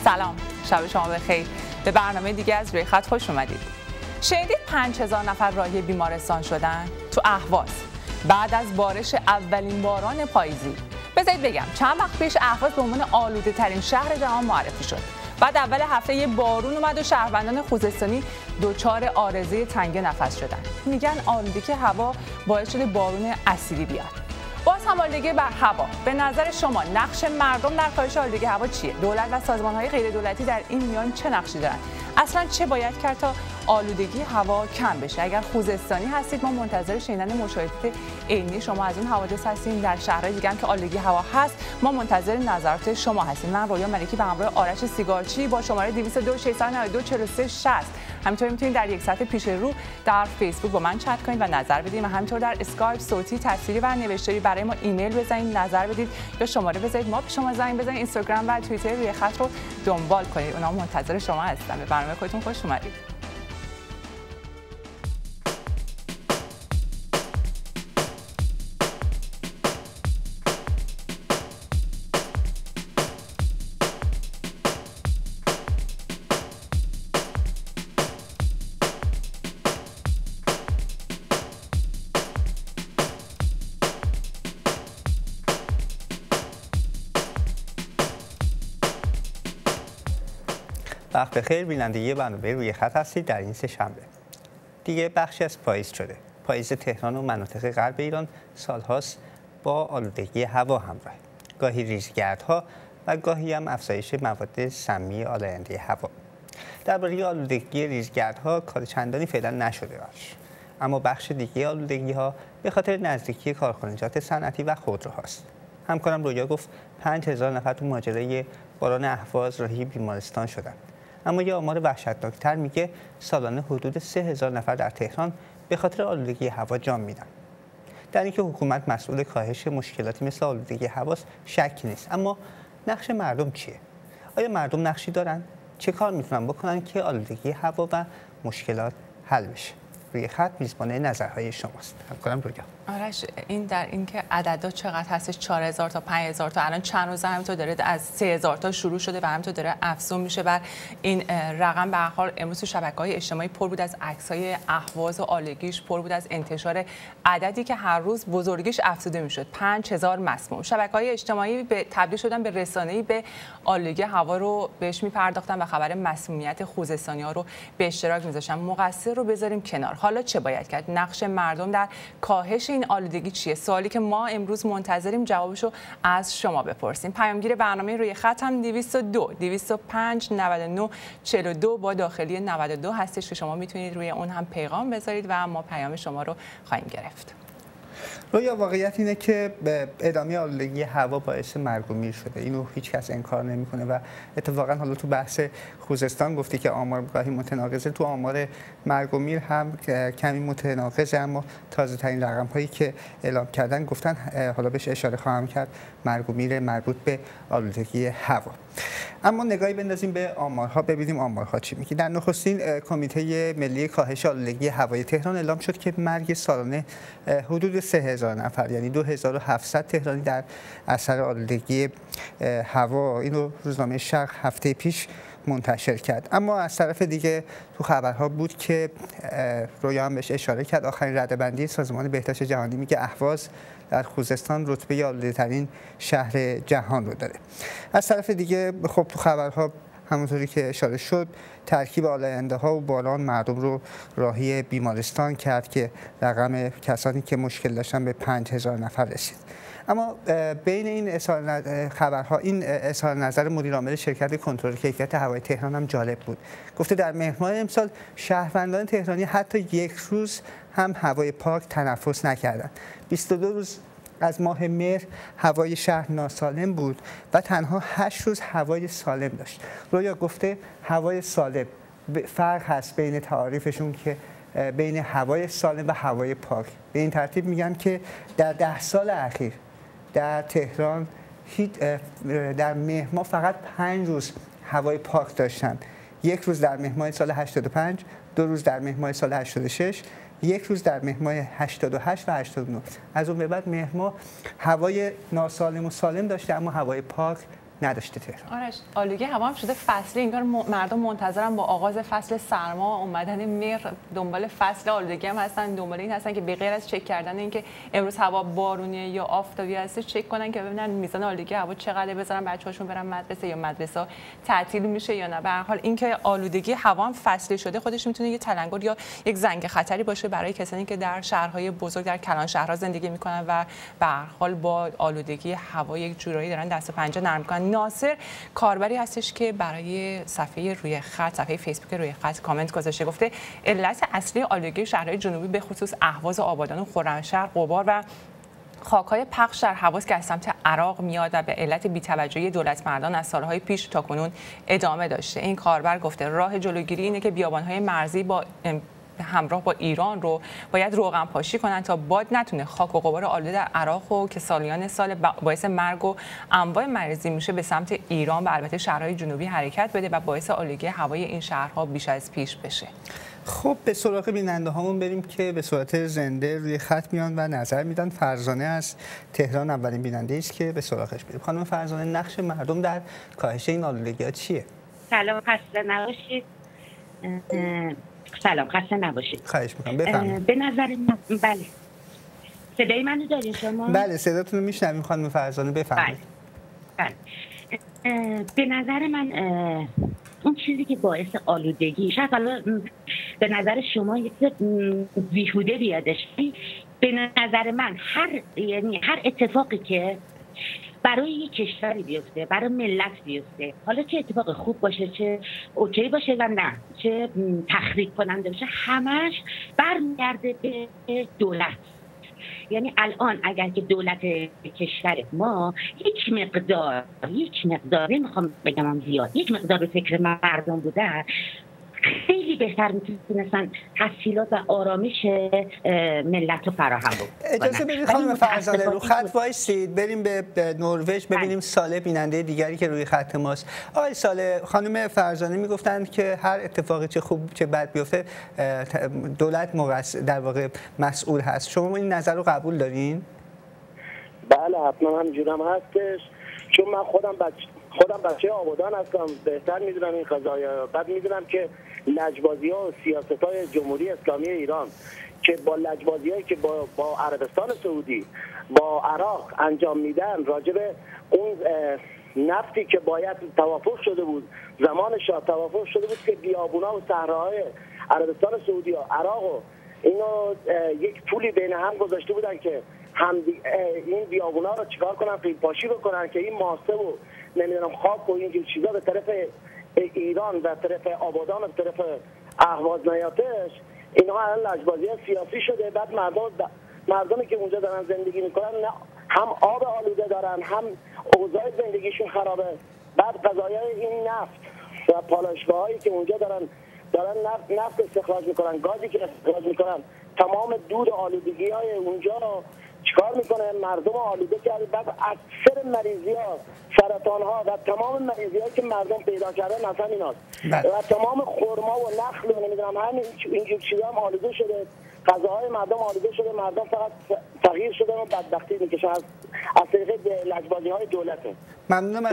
سلام، شب شما بخیر. به برنامه دیگه از روی خط خوش اومدید. شنیدید 5000 نفر راهی بیمارستان شدن تو اهواز بعد از بارش اولین باران پاییزی. بذارید بگم چند وقت پیش اهواز به عنوان آلوده ترین شهر جهان معرفی شد. بعد اول هفته یه بارون اومد و شهروندان خوزستانی دچار عارضه تنگی نفس شدن. میگن آلودگی هوا باعث شده بارون اسیدی بیاد. باز هم آلودگی بر هوا، به نظر شما نقش مردم در کاهش آلودگی هوا چیه؟ دولت و سازمان‌های غیر دولتی در این میان چه نقشی دارن؟ اصلا چه باید کرد تا آلودگی هوا کم بشه؟ اگر خوزستانی هستید ما منتظر شنیدن مشاهدات عینی شما از اون حوادث هستیم. در شهرهای دیگه هم که آلودگی هوا هست ما منتظر نظرات شما هستیم. من رویا ملکی به همراه آرش سیگارچی با شماره 202 692 43 60 همینطور میتونید در یک ساعت پیش رو در فیسبوک با من چت کنید و نظر بدید و همینطور در اسکایپ صوتی، تصویری و نوشتاری برای ما ایمیل بزنید، نظر بدید یا شماره بزنید ما به شما زنگ بزنید. اینستاگرام و توییتر روی خط رو دنبال کنید. اونها منتظر شما هستن. به برنامه خودتون خوش اومدید. وقت بخیر، بینندگی برنامه روی خط هستید. در این سه شنبه دیگه بخشی از پاییز شده. پاییز تهران و مناطق غرب ایران سالهاست با آلودگی هوا همراه، گاهی ریزگردها و گاهی هم افزایش مواد سمی آلاینده هوا. درباره آلودگی ریزگردها کار چندانی فعلا نشده باش، اما بخش دیگه آلودگی ها به خاطر نزدیکی کارخانجات صنعتی و خودروهاست. همکارم رویا گفت 5000 نفر تو ماجرای باران اهواز راهی بیمارستان شدند. اما یه آمار وحشتناکتر میگه سالانه حدود 3000 نفر در تهران به خاطر آلودگی هوا جان میدن. در اینکه حکومت مسئول کاهش مشکلاتی مثل آلودگی هواست شکی نیست، اما نقش مردم چیه؟ آیا مردم نقشی دارن؟ چه کار میتونن بکنن که آلودگی هوا و مشکلات حل بشه؟ روی خط میزبان نظرهای شماست. همکارم رویا. آرش، این در اینکه عددا چقدر هستش، 4000 تا 5000 تا الان چند روزه همینطور داره از 3000 تا شروع شده و همینطور داره افزون میشه بر این رقم. به هر حال امروز تو شبکه‌های اجتماعی پر بود از عکس‌های اهواز و آلودگیش، پر بود از انتشار عددی که هر روز بزرگیش افزوده میشد. 5000 مسموم. شبکه‌های اجتماعی به تبدیل شدن به رسانه‌ای به آلودگی هوا رو بهش میپرداختن و خبر مسمومیت خوزستانی‌ها رو به اشتراک میذاشتن. مقصر رو بذاریم کنار. حالا چه باید کرد؟ نقش مردم در کاهش این آلودگی چیه؟ سوالی که ما امروز منتظریم جوابشو از شما بپرسیم. پیامگیر برنامه روی خط هم 202 205 99 42 با داخلی 92 هستش که شما میتونید روی اون هم پیغام بذارید و ما پیام شما رو خواهیم گرفت. رویا، واقعیت اینه که به ادامه آلودگی هوا باعث مرگ و میر شده. اینو هیچ کس انکار نمیکنه و اتفاقا حالا تو بحث خوزستان گفتی که آمار گاهی متناقضه، تو آمار مرگ و میر هم کمی متناقضه، اما تازه ترین رقم هایی که اعلام کردن گفتن، حالا بهش اشاره خواهم کرد، مرگ و میر مربوط به آلودگی هوا. اما نگاهی بندازیم به آمارها، ببینیم آمارها چی میگه. در نخستین کمیته ملی کاهش آلودگی هوای تهران اعلام شد که مرگ سالانه حدود 3000 نفر، یعنی 2700 تهرانی در اثر آلودگی هوا. اینو روزنامه شرق هفته پیش منتشر کرد. اما از طرف دیگه تو خبرها بود که رویا هم بهش اشاره کرد، آخرین رده‌بندی سازمان بهداشت جهانی میگه اهواز در خوزستان رتبه آلوده‌ترین شهر جهان رو داره. از طرف دیگه خب تو خبرها همونطوری که اشاره شد ترکیب آلاینده ها و باران مردم رو راهی بیمارستان کرد که رقم کسانی که مشکل داشتن به 5000 نفر رسید. اما بین این خبرها این اظهار نظر مدیر عامل شرکت کنترل کیفیت هوای تهران هم جالب بود. گفته در مهر ماه امسال شهروندان تهرانی حتی یک روز هم هوای پاک تنفس نکردند. 22 روز از ماه مهر هوای شهر ناسالم بود و تنها 8 روز هوای سالم داشت. رویا گفته هوای سالم، فرق هست بین تعاریفشون که بین هوای سالم و هوای پاک. به این ترتیب میگن که در 10 سال اخیر در تهران در مهر ماه فقط 5 روز هوای پاک داشتن. یک روز در مهر ماه سال 85، 2 روز در مهر ماه سال 86، 1 روز در مهر ماه 88 و 89. از اون به بعد مهر ماه هوای ناسالم و سالم داشته اما هوای پاک نداشته تهران. آرش، آلودگی هوا هم شده فصلی، انگار مردم منتظرن با آغاز فصل سرما اومدن مهر دنبال فصل آلودگی هم هستن، دنبال این هستن که به غیر از چک کردن اینکه امروز هوا بارونیه یا آفتابی هست چک کنن که ببینن میزان آلودگی هوا چقدره، بذارن بچه‌هاشون برن مدرسه یا مدرسه تعطیل میشه یا نه. به هر حال اینکه آلودگی هوا هم فصلی شده خودش میتونه یه تلنگر یا یک زنگ خطری باشه برای کسانی که در شهرهای بزرگ، در کلان شهرها زندگی میکنن و به هر حال با آلودگی هوا یک جورایی دارن دست و پنجه نرم میکنن. ناصر کاربری هستش که برای صفحه روی خط، صفحه فیسبوک روی خط کامنت گذاشته، گفته علت اصلی آلودگی شهرهای جنوبی به خصوص اهواز، آبادان و خرمشهر غبار و خاک‌های پخش در هواست که از سمت عراق میاد و به علت بی‌توجهی دولت مردان از سالهای پیش تا کنون ادامه داشته. این کاربر گفته راه جلوگیری اینه که بیابان‌های مرزی با همراه با ایران رو باید روغن پاشی کنن تا باد نتونه خاک و غبار آلوده در عراق و که سالیان سال باعث مرگ و انواع مریضی میشه به سمت ایران و البته شهرهای جنوبی حرکت بده و باعث آلودگی هوای این شهرها بیش از پیش بشه. خب به سراغ بیننده هامون بریم که به صورت زنده روی خط میان و نظر میدن. فرزانه از تهران اولین بیننده است که به سراغش بریم. خانم فرزانه، نقش مردم در کاهش این آلودگی‌ها چیه؟ سلام، خسته نباشید. سلام، خسته نباشید. خواهش می‌کنم، بفرمایید. به نظر من بله. صدای منو دارین شما؟ بله، صداتون رو میشنویم خانم فرزانه، بفرمایید. بله. به نظر من اون چیزی که باعث آلودگی، شاید حالا به نظر شما یک بیهوده بیادش، به نظر من هر اتفاقی که برای یک کشوری بیفته، برای ملت بیفته، حالا چه اتفاق خوب باشه چه اوکی باشه و نه چه تخریب کننده باشه، همش برمیگرده به دولت. یعنی الان اگر که دولت کشور ما یک مقدار نمیخوام بگم هم زیاد، یک مقدار به فکر مردم بودن، خیلی بهتر میتونستن تسهیلات و آرامش ملت رو فراهم بکنن. اجازه بدید خانم فرزانه رو خط وایسید، بریم به نروژ ببینیم ساله بیننده دیگری که روی خط ماست. آقای ساله، خانم فرزانه میگفتند که هر اتفاقی چه خوب چه بد بیفته دولت در واقع مسئول هست. شما این نظر رو قبول دارین؟ بله، حتما همینجوری هستش، چون من خودم بچه آبادان هستم، بهتر میدونم این قضایا. بعد میدونم که لجبازی‌ها و سیاست‌های جمهوری اسلامی ایران که با لجبازی‌هایی که با عربستان سعودی، با عراق انجام میدن راجع به اون نفتی که باید توافق شده بود، زمان شاه توافق شده بود که بیابونا و صحراهای عربستان سعودی و عراق و اینو یک پولی بین هم گذاشته بودن که این بیابونا رو چیکار کنن، قیم‌پاشی بکنن که این ماسه و نمیدونم خاک و اینجور چیزا به طرف ایران و طرف آبادان و طرف اهواز نیاتش. اینها الان لجبازی سیاسی شده. بعد مردمی که اونجا دارن زندگی میکنن هم آب آلوده دارن، هم اوضاع زندگیشون خرابه. بعد قضایای این نفت و پالایشگاهایی که اونجا دارن نفت استخراج میکنن، گازی که استخراج میکنن، تمام دود آلودگی های اونجا چیکار میکنه؟ مردم آلوده کرده. بعد اکثر مریضی ها، سرطان ها و تمام مریضی هایی که مردم پیدا کردن مثلا ایناست و تمام خرما و نخل و نمیدونم همین اینجور چیزا هم آلوده شده. غذاهای مردم آلوده شده، مردم فقط تغییر شده و بدبختی میکشن از طریق لجبازی های دولته. ممنونم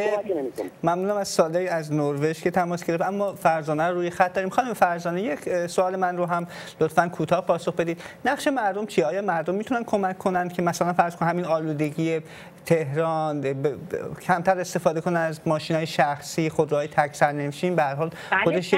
از ساله از نروژ که تماس گرفت. اما فرزانه رو روی خط داریم. خانم فرزانه، یک سوال من رو هم لطفاً کوتاه پاسخ بدید. نقش مردم چیه؟ آیا مردم میتونن کمک کنن که مثلا فرض کن همین آلودگی تهران کمتر استفاده کنن از ماشین‌های شخصی، خودروهای تک سرنشین؟ به هر حال خودش 100%.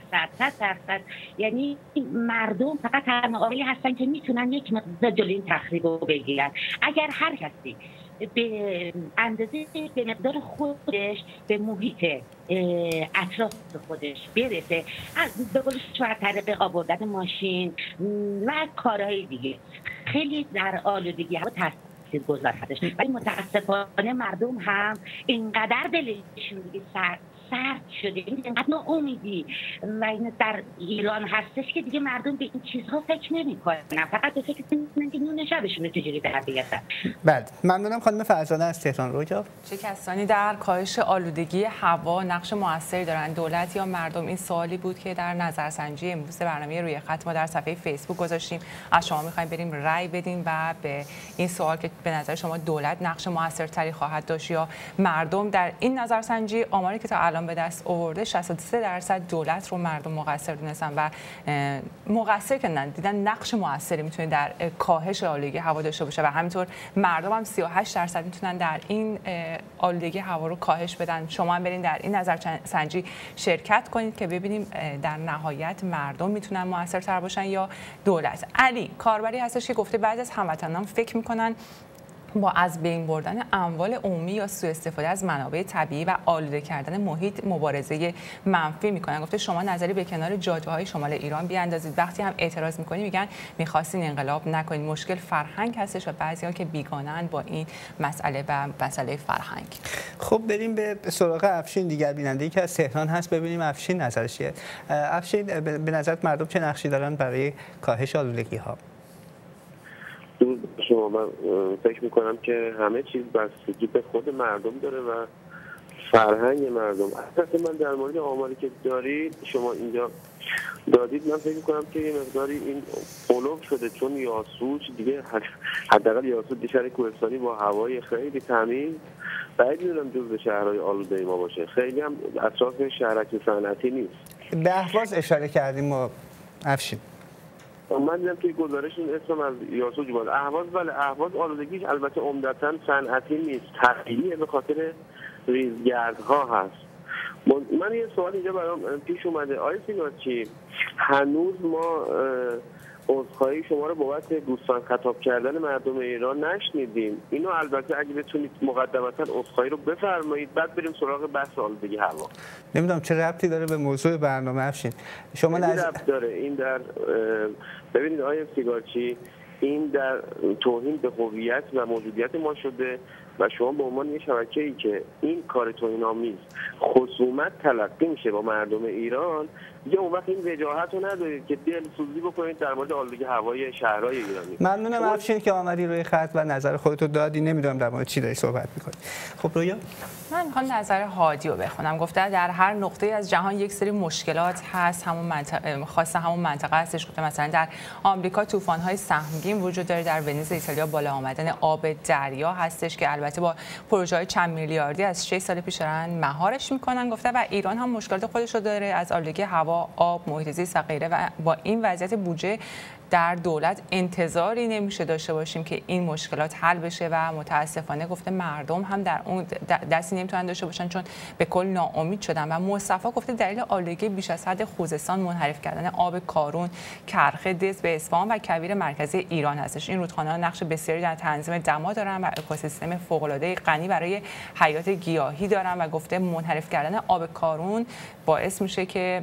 یعنی مردم فقط تنها هستن که میتونن یک مقدار جلوی این تخریب رو بگیرن. اگر هر کسی به اندازه به مقدار خودش به محیط اطراف خودش برسه، به قول شما از طریق آوردن ماشین و کارهای دیگه، خیلی در آلودگی هوا تاثیرگذار هستش. ولی متاسفانه مردم هم اینقدر دلشون دیگه سرد شده، اینقدر ناامیدی و این در ایران هستش که دیگه مردم به این چیزها فکر نمی‌کنن، فقط به فکر اینن که نون شبشون چجوری در بیارن. بله، ممنونم خانم فرزانه از تهران. روجا چه کسانی در کاهش آلودگی هوا نقش موثری دارند، دولت یا مردم؟ این سوالی بود که در نظرسنجی امروز برنامه روی خط ما در صفحه فیسبوک گذاشتیم. از شما می‌خوایم بریم رأی بدین و به این سوال که به نظر شما دولت نقش موثرتری خواهد داشت یا مردم. در این نظرسنجی آماری که تا الان به دست آورده 63% دولت رو مردم مقصر دونستن و مقصر که دیدن نقش موثری میتونه در کاهش آلودگی هوا داشته باشه و همینطور مردم هم 38% میتونن در این آلودگی هوا رو کاهش بدن. شما هم برین در این نظرسنجی شرکت کنید که ببینیم در نهایت مردم میتونن موثرتر باشن یا دولت. علی کاربری هستش که گفته بعضی از هموطنان فکر میکنن با از بین بردن اموال عمومی یا سوء استفاده از منابع طبیعی و آلوده کردن محیط مبارزه منفی میکنن. گفته شما نظری به کنار جاده‌های شمال ایران بیاندازید، وقتی هم اعتراض میکنی میگن میخواستین انقلاب نکنید. مشکل فرهنگ هستش و بعضی‌ها که بیگانه‌اند با این مسئله و مسئله فرهنگ. خب بریم به سراغ افشین، دیگر بیننده‌ای که از تهران هست، ببینیم افشین نظرش چیه. افشین، به نظرت مردم چه نقشی دارن برای کاهش آلودگی ها؟ شما من فکر میکنم که همه چیز بستگی به خود مردم داره و فرهنگ مردم. اصلا من در مورد آماری که دارید شما اینجا دادید، من فکر میکنم که یه مقداری این اولوف شده، چون یاسوج دیگه حداقل یاسوج شهر کوهستانی با هوای خیلی تمیز بعید میدونم جزو شهرهای آلوده ما باشه، خیلی هم اطراف شهرک صنعتی نیست. به اهواز اشاره کردیم و افشین من دیدم توی گزارش این اسم از یاسوج بود. اهواز بله، اهواز آلودگیش البته عمدتاً صنعتی نیست، طبیعیه به خاطر ریزگردها هست. من یه سوال اینجا برام پیش اومده، آقای سیگارچی، هنوز ما عذرخواهی شما رو بابت دوستان خطاب کردن مردم ایران نشنیدیم. اینو البته اگه بتونید مقدمتا عذرخواهی رو بفرمایید، بعد بریم سراغ بحث آلودگی هوا. نمیدونم چه ربطی داره به موضوع برنامه افشین. شما ربط داره. این در ببینید آقای سیگارچی، این در توهین به هویت و موجودیت ما شده و شما به عنوان یه شبکه‌ای که این کار توهین‌آمیز خصومت تلقی میشه با مردم ایران، دیگه اون وقت این وجاهت رو ندارید که دلسوزی بکنید در مورد آلودگی هوای شهرهای ایرانی. ممنونم افشین که آمدی روی خط و نظر خودتو دادی. نمیدونم در مورد چی داری صحبت می‌کنی. خب رویا، من میخوام نظر هادی رو بخونم. گفته در هر نقطه از جهان یک سری مشکلات هست، همون منطقه خاص همون منطقه هستش. گفته مثلا در آمریکا طوفان‌های سهمگین وجود داره، در ونیز ایتالیا بالا آمدن آب دریا هستش که البته با پروژه‌های چند میلیاردی از 6 سال پیش دارن مهارش میکنن. گفته و ایران هم مشکلات خودش رو داره، از آلودگی هوا، آب، محیط زیست و غیره، و با این وضعیت بودجه در دولت انتظاری نمیشه داشته باشیم که این مشکلات حل بشه و متاسفانه گفته مردم هم در اون دستی نمیتونن داشته باشن چون به کل ناامید شدن. و مصطفی گفته دلیل آلودگی بیش از حد خوزستان منحرف کردن آب کارون، کرخه، دز به اصفهان و کویر مرکزی ایران هستش. این رودخانه‌ها نقش بسیاری در تنظیم دما دارن و اکوسیستم فوق‌العاده غنی برای حیات گیاهی دارن و گفته منحرف کردن آب کارون باعث میشه که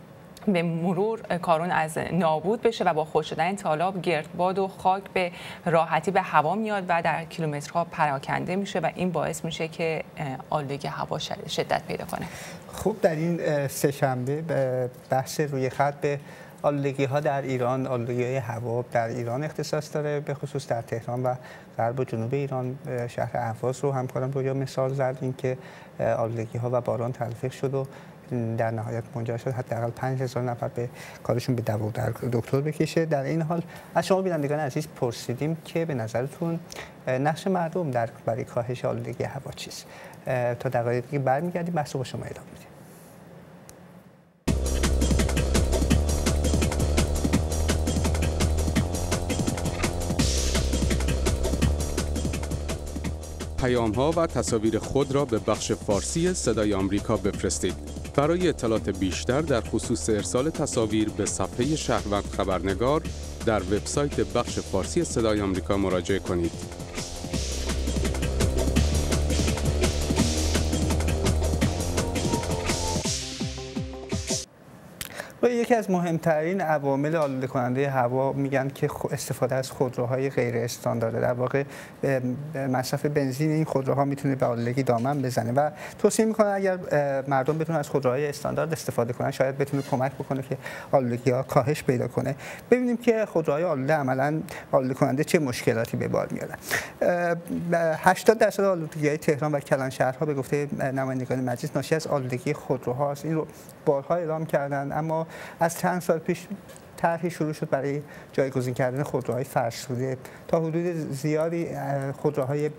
به مرور کارون از نابود بشه و با خشک شدن تالاب، گردباد و خاک به راحتی به هوا میاد و در کیلومترها پراکنده میشه و این باعث میشه که آلودگی هوا شدت پیدا کنه. خوب، در این سه‌شنبه بحث روی خط به آلودگی ها در ایران، آلودگی های هوا در ایران اختصاص داره، به خصوص در تهران و غرب و جنوب ایران. شهر اهواز رو همکاران رویا مثال زدیم که آلودگی ها و باران تلفیق شد و در نهایت منجر شد حداقل 5000 نفر به کارشون به دکتر بکشه. در این حال از شما بینندگان عزیز پرسیدیم که به نظرتون نقش مردم برای کاهش آلودگی هوا چیست؟ تا دقایق دیگه برمیگردیم بحث رو با شما ادامه میدیم. پیام‌ها و تصاویر خود را به بخش فارسی صدای آمریکا بفرستید. برای اطلاعات بیشتر در خصوص ارسال تصاویر به صفحه شهروند خبرنگار در وبسایت بخش فارسی صدای آمریکا مراجعه کنید. و یکی از مهمترین عوامل آلوده کننده هوا میگن که استفاده از خودروهای غیر استاندارد. در واقع مصرف بنزین این خودروها میتونه به آلودگی دامن بزنه و توصیه میکنن اگر مردم بتونن از خودروهای استاندارد استفاده کنن شاید بتونه کمک بکنه که آلودگی ها کاهش پیدا کنه. ببینیم که خودروهای آلوده عملاً آلوده کننده چه مشکلاتی به بار میارن. 80% آلودگی‌های تهران و کلانشهرها به گفته نمایندگان مجلس ناشی از آلودگی خودروهاست. این رو بارها اعلام کردن، اما از چند سال پیش طرحی شروع شد برای جایگزین کردن خودروهای فرسوده. تا حدود زیادی خودروهای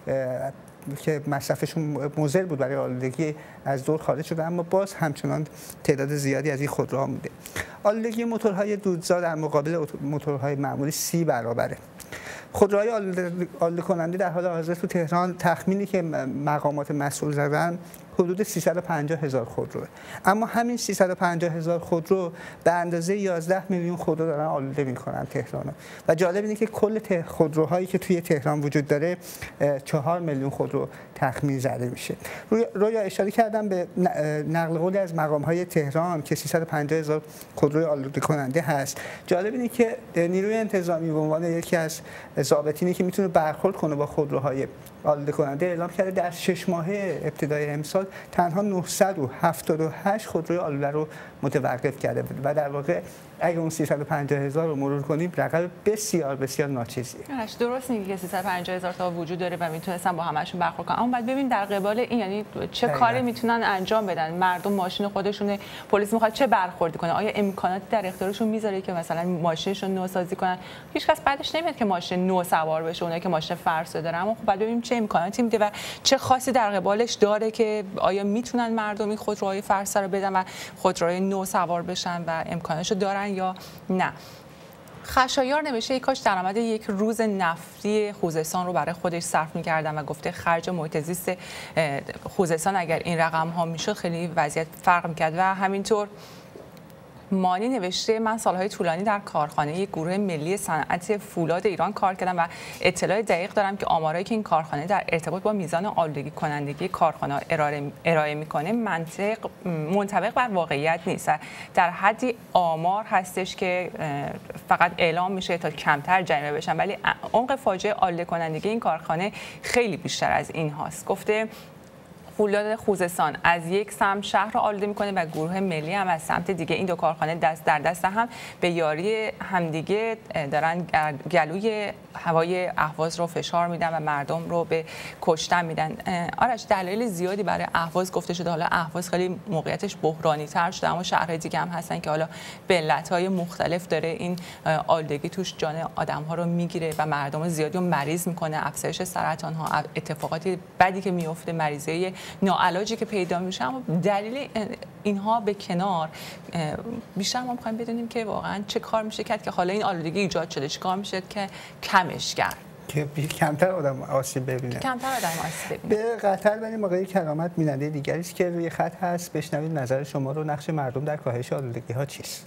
که مصرفشون مضر بود برای آلودگی از دور خارج شده، اما باز همچنان تعداد زیادی از این خودروها مونده. آلودگی موتورهای دودزا در مقابل موتورهای معمولی 30 برابره. خودروهای آلوده کننده در حال حاضر تو تهران تخمینی که مقامات مسئول زدن حدود 350,000 خودروه، اما همین 350,000 خودرو به اندازه 11 میلیون خودرو دارن آلوده میکنن تهرانو. و جالب اینه که کل خودروهایی که توی تهران وجود داره 4 میلیون خودرو تخمین زده میشه. رویا اشاره کردم به نقل قولی از مقامهای تهران که 350,000 خودروی آلوده کننده هست. جالب اینه که نیروی انتظامی به عنوان یکی از ضابطینی که میتونه برخورد کنه با خودروهای آلوده کننده اعلام کرده در 6 ماهه ابتدای امسال تنها 978 خودروی آلوده رو متوقف کرده و در واقع اگه اون 350,000 رو مرور کنیم رقم بسیار بسیار ناچیزیه. درست میگی که 350,000 تا وجود داره و میتونستن با همشون برخورد کنن، اما بعد ببین در قبال این یعنی چه کاری میتونن انجام بدن. مردم ماشین خودشونه، پلیس میخواد چه برخوردی کنه؟ آیا امکاناتی در اختیارشون میذاره که مثلا ماشینشون نوسازی کنن؟ هیچکس بعدش نمیاد که ماشین نو سوار بشه، اونایی که ماشین فرسوده دارن. اما خب بعد ببینیم چه امکاناتی میده و چه خاصی در قبالش داره که آیا میتونن مردم این خودروهای فرسوده رو بدن و خودروهای نو سوار بشن و امکانشو دارن یا نه. خشایار نوشته کاش درآمد یک روز نفتی خوزستان رو برای خودش صرف می‌کردن و گفته خرج محیط زیست خوزستان اگر این رقم ها میشد خیلی وضعیت فرق می‌کرد. و همینطور مانی نوشته من سالهای طولانی در کارخانه یک گروه ملی صنعت فولاد ایران کار کردم و اطلاع دقیق دارم که آمارایی که این کارخانه در ارتباط با میزان آلودگی کنندگی کارخانه ارائه میکنه منطبق بر واقعیت نیست. در حدی آمار هستش که فقط اعلام میشه تا کمتر جریمه بشن، ولی عمق فاجعه آلوده کنندگی این کارخانه خیلی بیشتر از این هاست. گفته فولاد خوزستان از یک سمت شهر را آلوده میکنه و گروه ملی هم از سمت دیگه. این دو کارخانه دست در دست هم به یاری همدیگه دارن گلوی هوای اهواز رو فشار میدن و مردم رو به کشتن میدن. آرش دلایل زیادی برای اهواز گفته شده. حالا اهواز خیلی موقعیتش بحرانی تر شده، اما شهرهای دیگه هم هستن که حالا به علتهای مختلف داره این آلودگی توش جان آدم ها رو میگیره و مردم زیادی رو مریض میکنه. افزایش سرطان ها، اتفاقاتی بدی که میفته، مریضی ناعلاجی که پیدا میشه. اما دلیل اینها به کنار، بیشتر ما می‌خوایم بدونیم که واقعا چه کار میشه کرد که حالا این آلودگی ایجاد شده، چه کار میشه که کمش کرد که کمتر آدم آسیب ببینه. به قطر بریم آقای کرامت بیننده دیگری است که روی خط هست. بشنوید نظر شما رو. نقش مردم در کاهش آلودگی ها چیست؟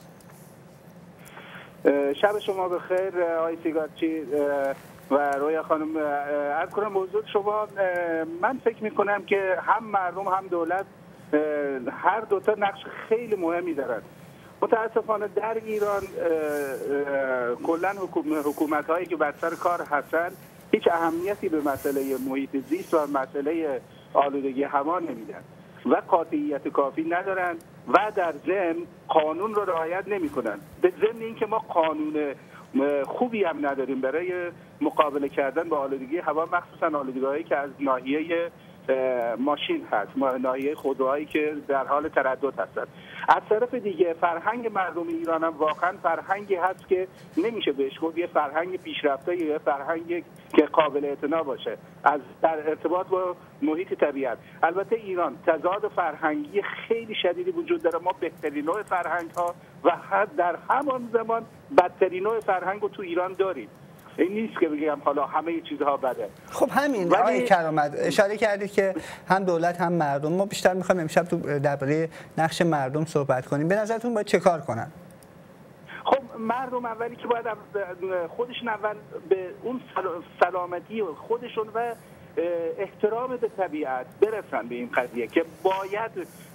شب شما بخیر آقای سیگارچی و رویا خانم. عرض کنم موضوع شما، من فکر میکنم که هم مردم هم دولت هر دوتا نقش خیلی مهمی دارند. متاسفانه در ایران کلا حکومت هایی که بر سر کار هستن هیچ اهمیتی به مسئله محیط زیست و مسئله آلودگی هوا نمیدن و قاطعیت کافی ندارن و در ضمن قانون رو رعایت نمیکنن. به ضمن اینکه ما قانون خوبی هم نداریم برای مقابله کردن با آلودگی هوا، مخصوصا آلودگی‌هایی که از ناحیه ماشین هست، ناحیه خودروهایی که در حال تردد هستند. از طرف دیگه فرهنگ مردم ایران هم واقعا فرهنگی هست که نمیشه بهش گفت یه فرهنگ پیشرفته یا فرهنگ که قابل اعتنا باشه از در ارتباط با محیط طبیعت. البته ایران تضاد فرهنگی خیلی شدیدی وجود داره. ما بهترین نوع فرهنگ ها و در همان زمان بدترین نوع فرهنگ رو تو ایران داریم. این نیست که بگم حالا همه چیزها بده. خب همین آقای کرامت اشاره کردید که هم دولت هم مردم. ما بیشتر می‌خوایم امشب تو درباره نقش مردم صحبت کنیم. به نظرتون باید چه کار کنن؟ خب مردم اولی که باید خودشون اول به اون سلامتی خودشون و احترام به طبیعت برسن به این قضیه که باید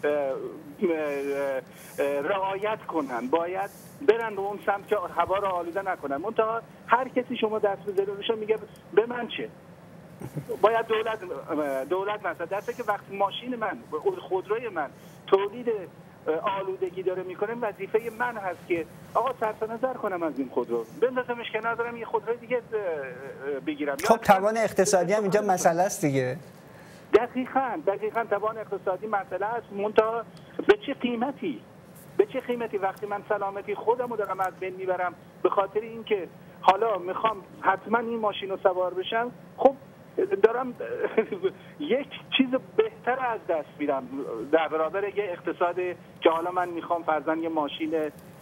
رعایت کنن، باید برن به اون سمت که هوا رو آلوده نکنن. منتها هر کسی شما دست بزنه روش میگه به من چه؟ باید دولت مثلا درسته که وقتی ماشین من، خودروی من تولید آلودگی داره میکنه، وظیفه من هست که آقا صرف نظر کنم از این خودرو، بندازمش کنار، دارم یه خودروی دیگه بگیرم. خب توان اقتصادی هم اینجا مسئله است دیگه. دقیقاً توان اقتصادی مسئله است. منتها به چه قیمتی وقتی من سلامتی خودم رو دارم از بین میبرم به خاطر اینکه حالا میخوام حتما این ماشین رو سوار بشم، خب دارم یک چیز بهتر از دست میدم در برابر یه اقتصاد که حالا من میخوام فرضاً یه ماشین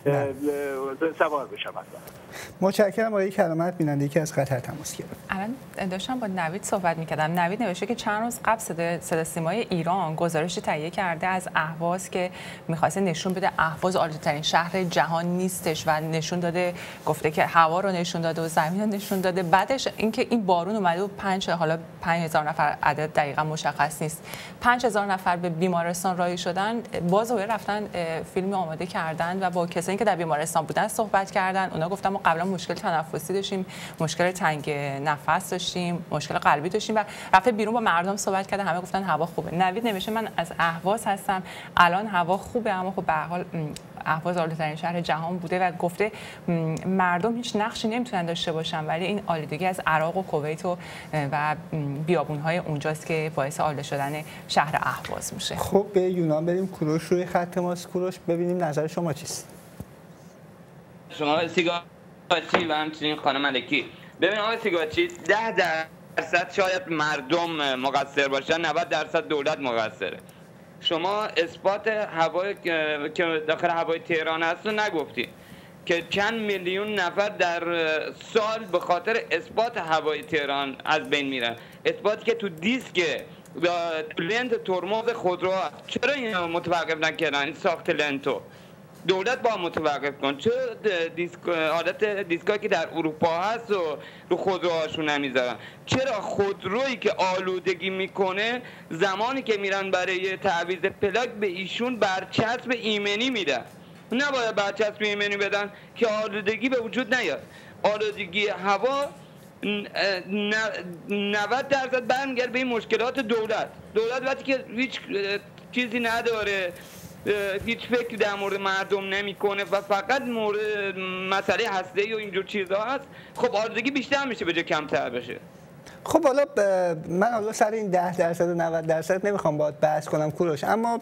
سوار بشم. متشکرم. آقای کرامت بیننده که از قطر تماس گرفت. الان داشتم با نوید صحبت می‌کردم. نوید نوشته که چند روز قبل صدا سیمای ایران گزارشی تهیه کرده از اهواز که می‌خواسته نشون بده اهواز آلوده‌ترین شهر جهان نیستش و نشون داده، گفته که هوا رو نشون داده و زمین رو نشون داده. بعدش اینکه این بارون اومده و 5000 نفر، عدد دقیقاً مشخص نیست، 5000 نفر به بیمارستان راهی شدن. باز رفتن فیلم آماده کردن و با کسانی که در بیمارستان بودن صحبت کردن. اونا گفتن ما قبلا مشکل تنفسی داشتیم، مشکل تنگ نفس داشتیم، مشکل قلبی داشتیم و رفته بیرون با مردم صحبت کرده، همه گفتن هوا خوبه. نوید نوشته من از اهواز هستم، الان هوا خوبه، اما خب به هر حال اهواز آلوده‌ترین شهر جهان بوده و گفته مردم هیچ نقشی نمیتونن داشته باشن، ولی این آلودگی از عراق و کویت و بیابون‌های اونجاست که باعث آلوده شدن شهر اهواز میشه. خب به یونان بریم. کوروش روی خط ماست. کوروش ببینیم نظر شما چیست؟ شما سیگارچی و همچنین خانم ملکی، ببین آقای سیگارچی، 10% شاید مردم مقصر باشن، 90% دولت مقصره. شما اثبات هوای که داخل هوای تهران هست رو نگفتی که چند میلیون نفر در سال به خاطر اثبات هوای تهران از بین میرن. اثباتی که تو دیسک لنت ترمز خودرو، چرا اینا متوقف نکردن این ساخت لنتو؟ دولت با متوقف کن. چه حالت دیسکایی که در اروپا هست و رو خودروهاشون نمیذارن؟ چرا خودرویی که آلودگی میکنه زمانی که میرن برای تعویض پلاک به ایشون برچسب ایمنی میدن؟ نباید برچسب ایمنی بدن که آلودگی به وجود نیاد. آلودگی هوا 90% برمیگرده به این مشکلات دولت وقتی که هیچ چیزی نداره، هیچ فکری در مورد مردم نمیکنه و فقط مورد مسئله هسته‌ای و اینجور چیزها هست، خب آلودگی بیشتر میشه به جای کمتر بشه. خب حالا من سر این 10% و 90% نمیخوام باهات بحث کنم کوروش، اما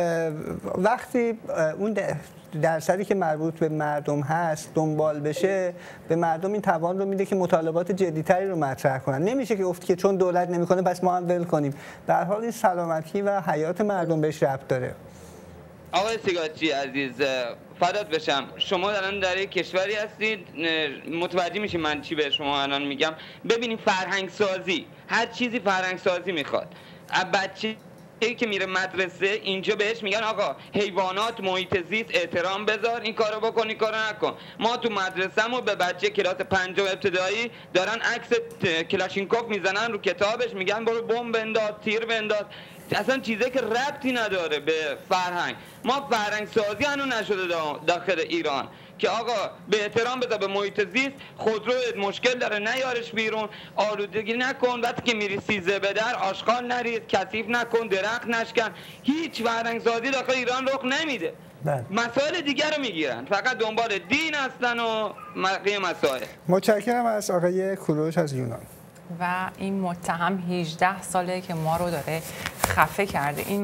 وقتی اون درصدی که مربوط به مردم هست دنبال بشه، به مردم این توان رو میده که مطالبات جدی‌تری رو مطرح کنن. نمیشه که گفت که چون دولت نمیکنه پس ما هم ول کنیم. به هر حال این سلامتی و حیات مردم بهش ربط داره. آقای سیگارچی عزیز، فدات بشم، شما الان در یک کشوری هستید، متوجه میشین من چی به شما الان میگم. ببینید فرهنگ سازی، هر چیزی فرهنگ سازی میخواد. بچه که میره مدرسه اینجا بهش میگن آقا حیوانات، محیط زیست احترام بذار، این کارو بکن، این کارو نکن. ما تو مدرسه‌مون به بچه کلاس 5 ابتدایی دارن عکس کلاشینکوف میزنن رو کتابش، میگن برو بمب بنداز، تیر بنداز. اصلا چیزی که ربطی نداره به فرهنگ. ما فرهنگ سازی هنوز نشده داخل ایران که آقا به احترام بذار به محیط زیست، خودرو مشکل داره نیارش بیرون، آلودگی نکن، وقتی که میری سیزه به در آشغال نریز، کثیف نکن، درخت نشکن. هیچ فرهنگ سازی داخل ایران رخ نمیده. مسائل دیگر رو میگیرن، فقط دنبال دین هستن و بقیه مسائل. متشکرم از آقای کوروش از یونان. و این متهم 18 ساله که ما رو داره خفه کرده. این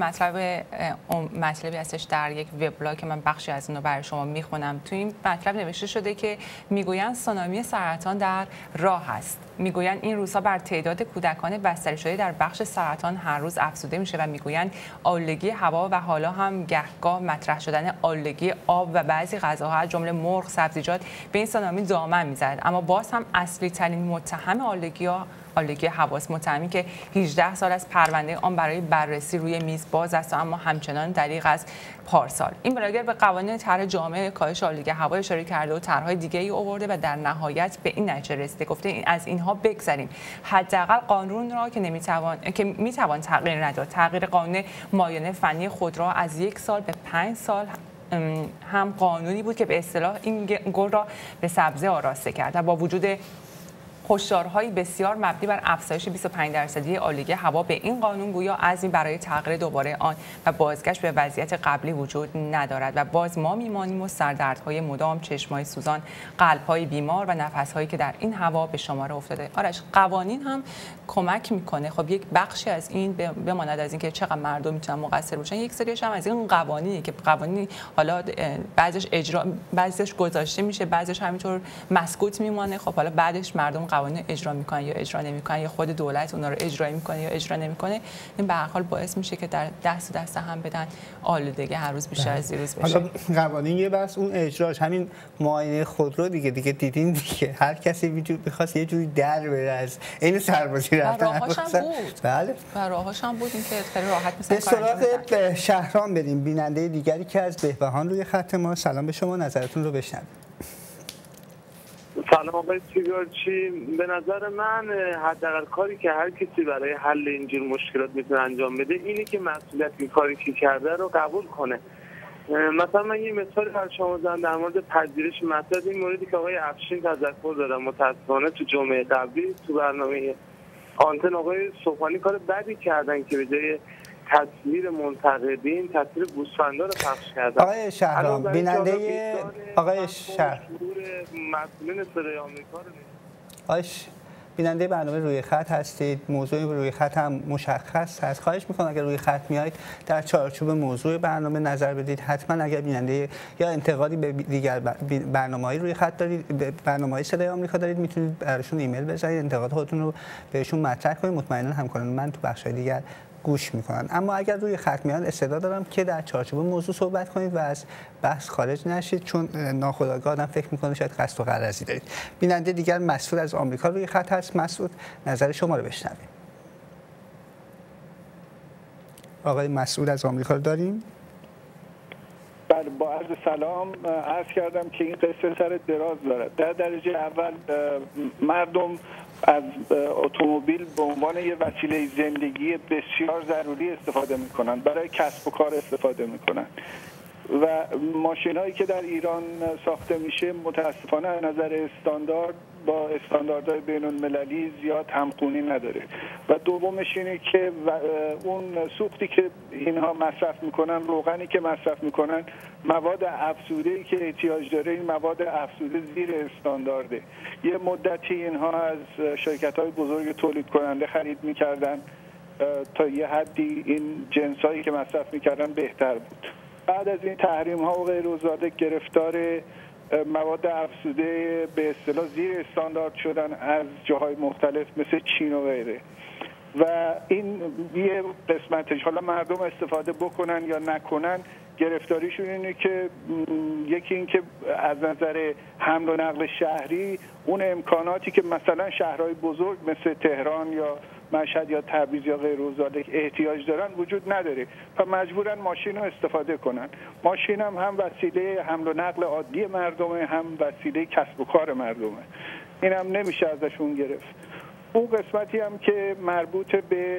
مطلبی هستش در یک وبلاگ که من بخشی از اون رو برای شما میخونم. تو این مطلب نوشته شده که میگویند سونامی سرطان در راه است. میگویند این روزها بر تعداد کودکان بستری شده در بخش سرطان هر روز افزوده میشه و میگویند آلودگی هوا و حالا هم گهگاه مطرح شدن آلودگی آب و بعضی غذاها از جمله مرغ، سبزیجات به این سونامی دامن میزد. اما باز هم اصلی ترین متهم آلودگی ها آلودگی هواست، متهمی که 18 سال از پرونده آن برای بررسی روی میز باز است و اما همچنان دریغ از پارسال. این بلاگر به قوانین طرح جامع کاهش آلودگی هوا اشاره کرده و طرح‌های دیگه‌ای آورده و در نهایت به این نتیجه رسیده، گفته از اینها بگذریم، حداقل قانون را که میتوان تغییر نداد. تغییر قانون مایع فنی خودرو از 1 سال به 5 سال هم قانونی بود که به اصطلاح این گل را به سبزه آراسته کرد و با وجود هشدارهای بسیار مبنی بر افزایش 25% آلودگی هوا به این قانون گویا عزمی برای تغییر دوباره آن و بازگشت به وضعیت قبلی وجود ندارد و باز ما میمانیم و سردردهای مدام، چشمای سوزان، قلب‌های بیمار و نفس‌هایی که در این هوا به شماره افتاده. آرش، قوانین هم کمک میکنه. خب یک بخشی از این بماند از اینکه چقدر مردم میتونن مقصر باشن، یک سریش هم از این قوانینی که قوانین حالا بعضیش گذاشته میشه، بعضیش همینطور مسکوت میمانه. خب حالا بعدش مردم قوانین اجرا میکنن یا اجرا نمیکنن یا خود دولت اونا رو اجرا میکنه یا اجرا نمیکنه. این به هر حال باعث میشه که در دست هم بدن آلودگی هر روز بیشتر از دیروز بشه. حالا قوانین یه بس اون اجراش، همین معاینه خودرو دیگه دیدین دیگه، هر کسی می‌خواست یه جوری در بره از این سربازی رفتن. راهاش هم بود. بله. راهاش هم بود، این که خیلی راحت مثلا به سراغ شهرام بریم. بیننده دیگری که از بهبهان روی خط ما. سلام به شما، نظرتون رو بشنویم. سلام آقای سیگارچی. به نظر من حداقل کاری که هر کسی برای حل اینجور مشکلات میتونه انجام بده اینه که مسئولیت این کاری که کرده رو قبول کنه. مثلا من یه مثال برای شما بزنم در مورد پذیرش مسئله. این موردی که آقای افشین تذکر دادن، متاسفانه تو جمعه قبلی تو برنامه آنتن آقای صبحانی کار بدی کردن که به جای تصویر منتقدین تصویر گوسفندا رو پخش کردن. آقای شهرام، بیننده آقای شهر مسئولین صدای آمریکا رو بیننده برنامه روی خط هستید. موضوع روی خط هم مشخص هست. خواهش میکنم اگر روی خط میایید در چارچوب موضوع برنامه نظر بدید. حتما اگر بیننده یا انتقادی به دیگر برنامه‌های روی خط دارید، برنامه‌های صدای آمریکا دارید، میتونید براشون ایمیل بزنید، انتقاد خودتون رو بهشون مطرح کنید. مطمئنا همکاران من تو بخش‌های دیگر گوش میکنن. اما اگر روی خط میان استعداد دارم که در چارچوب موضوع صحبت کنید و از بحث خارج نشید، چون ناخودآگاه آدم فکر میکنه شاید قصد و غرضی دارید. بیننده دیگر مسعود از آمریکا روی خط هست. مسعود، نظر شما رو بشنویم. آقای مسعود از آمریکا رو داریم. بله، با عرض سلام عرض کردم که این قصه سر دراز دارد. در درجه اول مردم از اتومبیل به عنوان یه وسیله زندگی بسیار ضروری استفاده میکنن، برای کسب و کار استفاده میکنن و ماشین‌هایی که در ایران ساخته میشه متاسفانه از نظر استاندارد با استانداردهای بین‌المللی زیاد همخوانی نداره و دومش اینه که اون سوختی که اینها مصرف میکنن، روغنی که مصرف میکنن، مواد افزوده‌ای که احتیاج داره این مواد افزوده زیر استاندارده. یه مدتی اینها از شرکت‌های بزرگ تولید کننده خرید میکردن تا یه حدی این جنسایی که مصرف میکردن بهتر بود. بعد از این تحریم‌ها و غیر و ذالک گرفتار مواد افزوده به اصطلاح زیر استاندارد شدن از جاهای مختلف مثل چین و غیره و این یه قسمتش. حالا مردم استفاده بکنن یا نکنن گرفتاریشون اینه که یکی این که از نظر حمل و نقل شهری اون امکاناتی که مثلا شهرهای بزرگ مثل تهران یا مشهد یا تبریز یا غیر و ذالک احتیاج دارن وجود نداره و مجبورن ماشین رو استفاده کنن. ماشین هم وسیله حمل و نقل عادی مردمه، هم وسیله کسب و کار مردمه. این هم نمیشه ازشون گرفت. اون قسمتی هم که مربوط به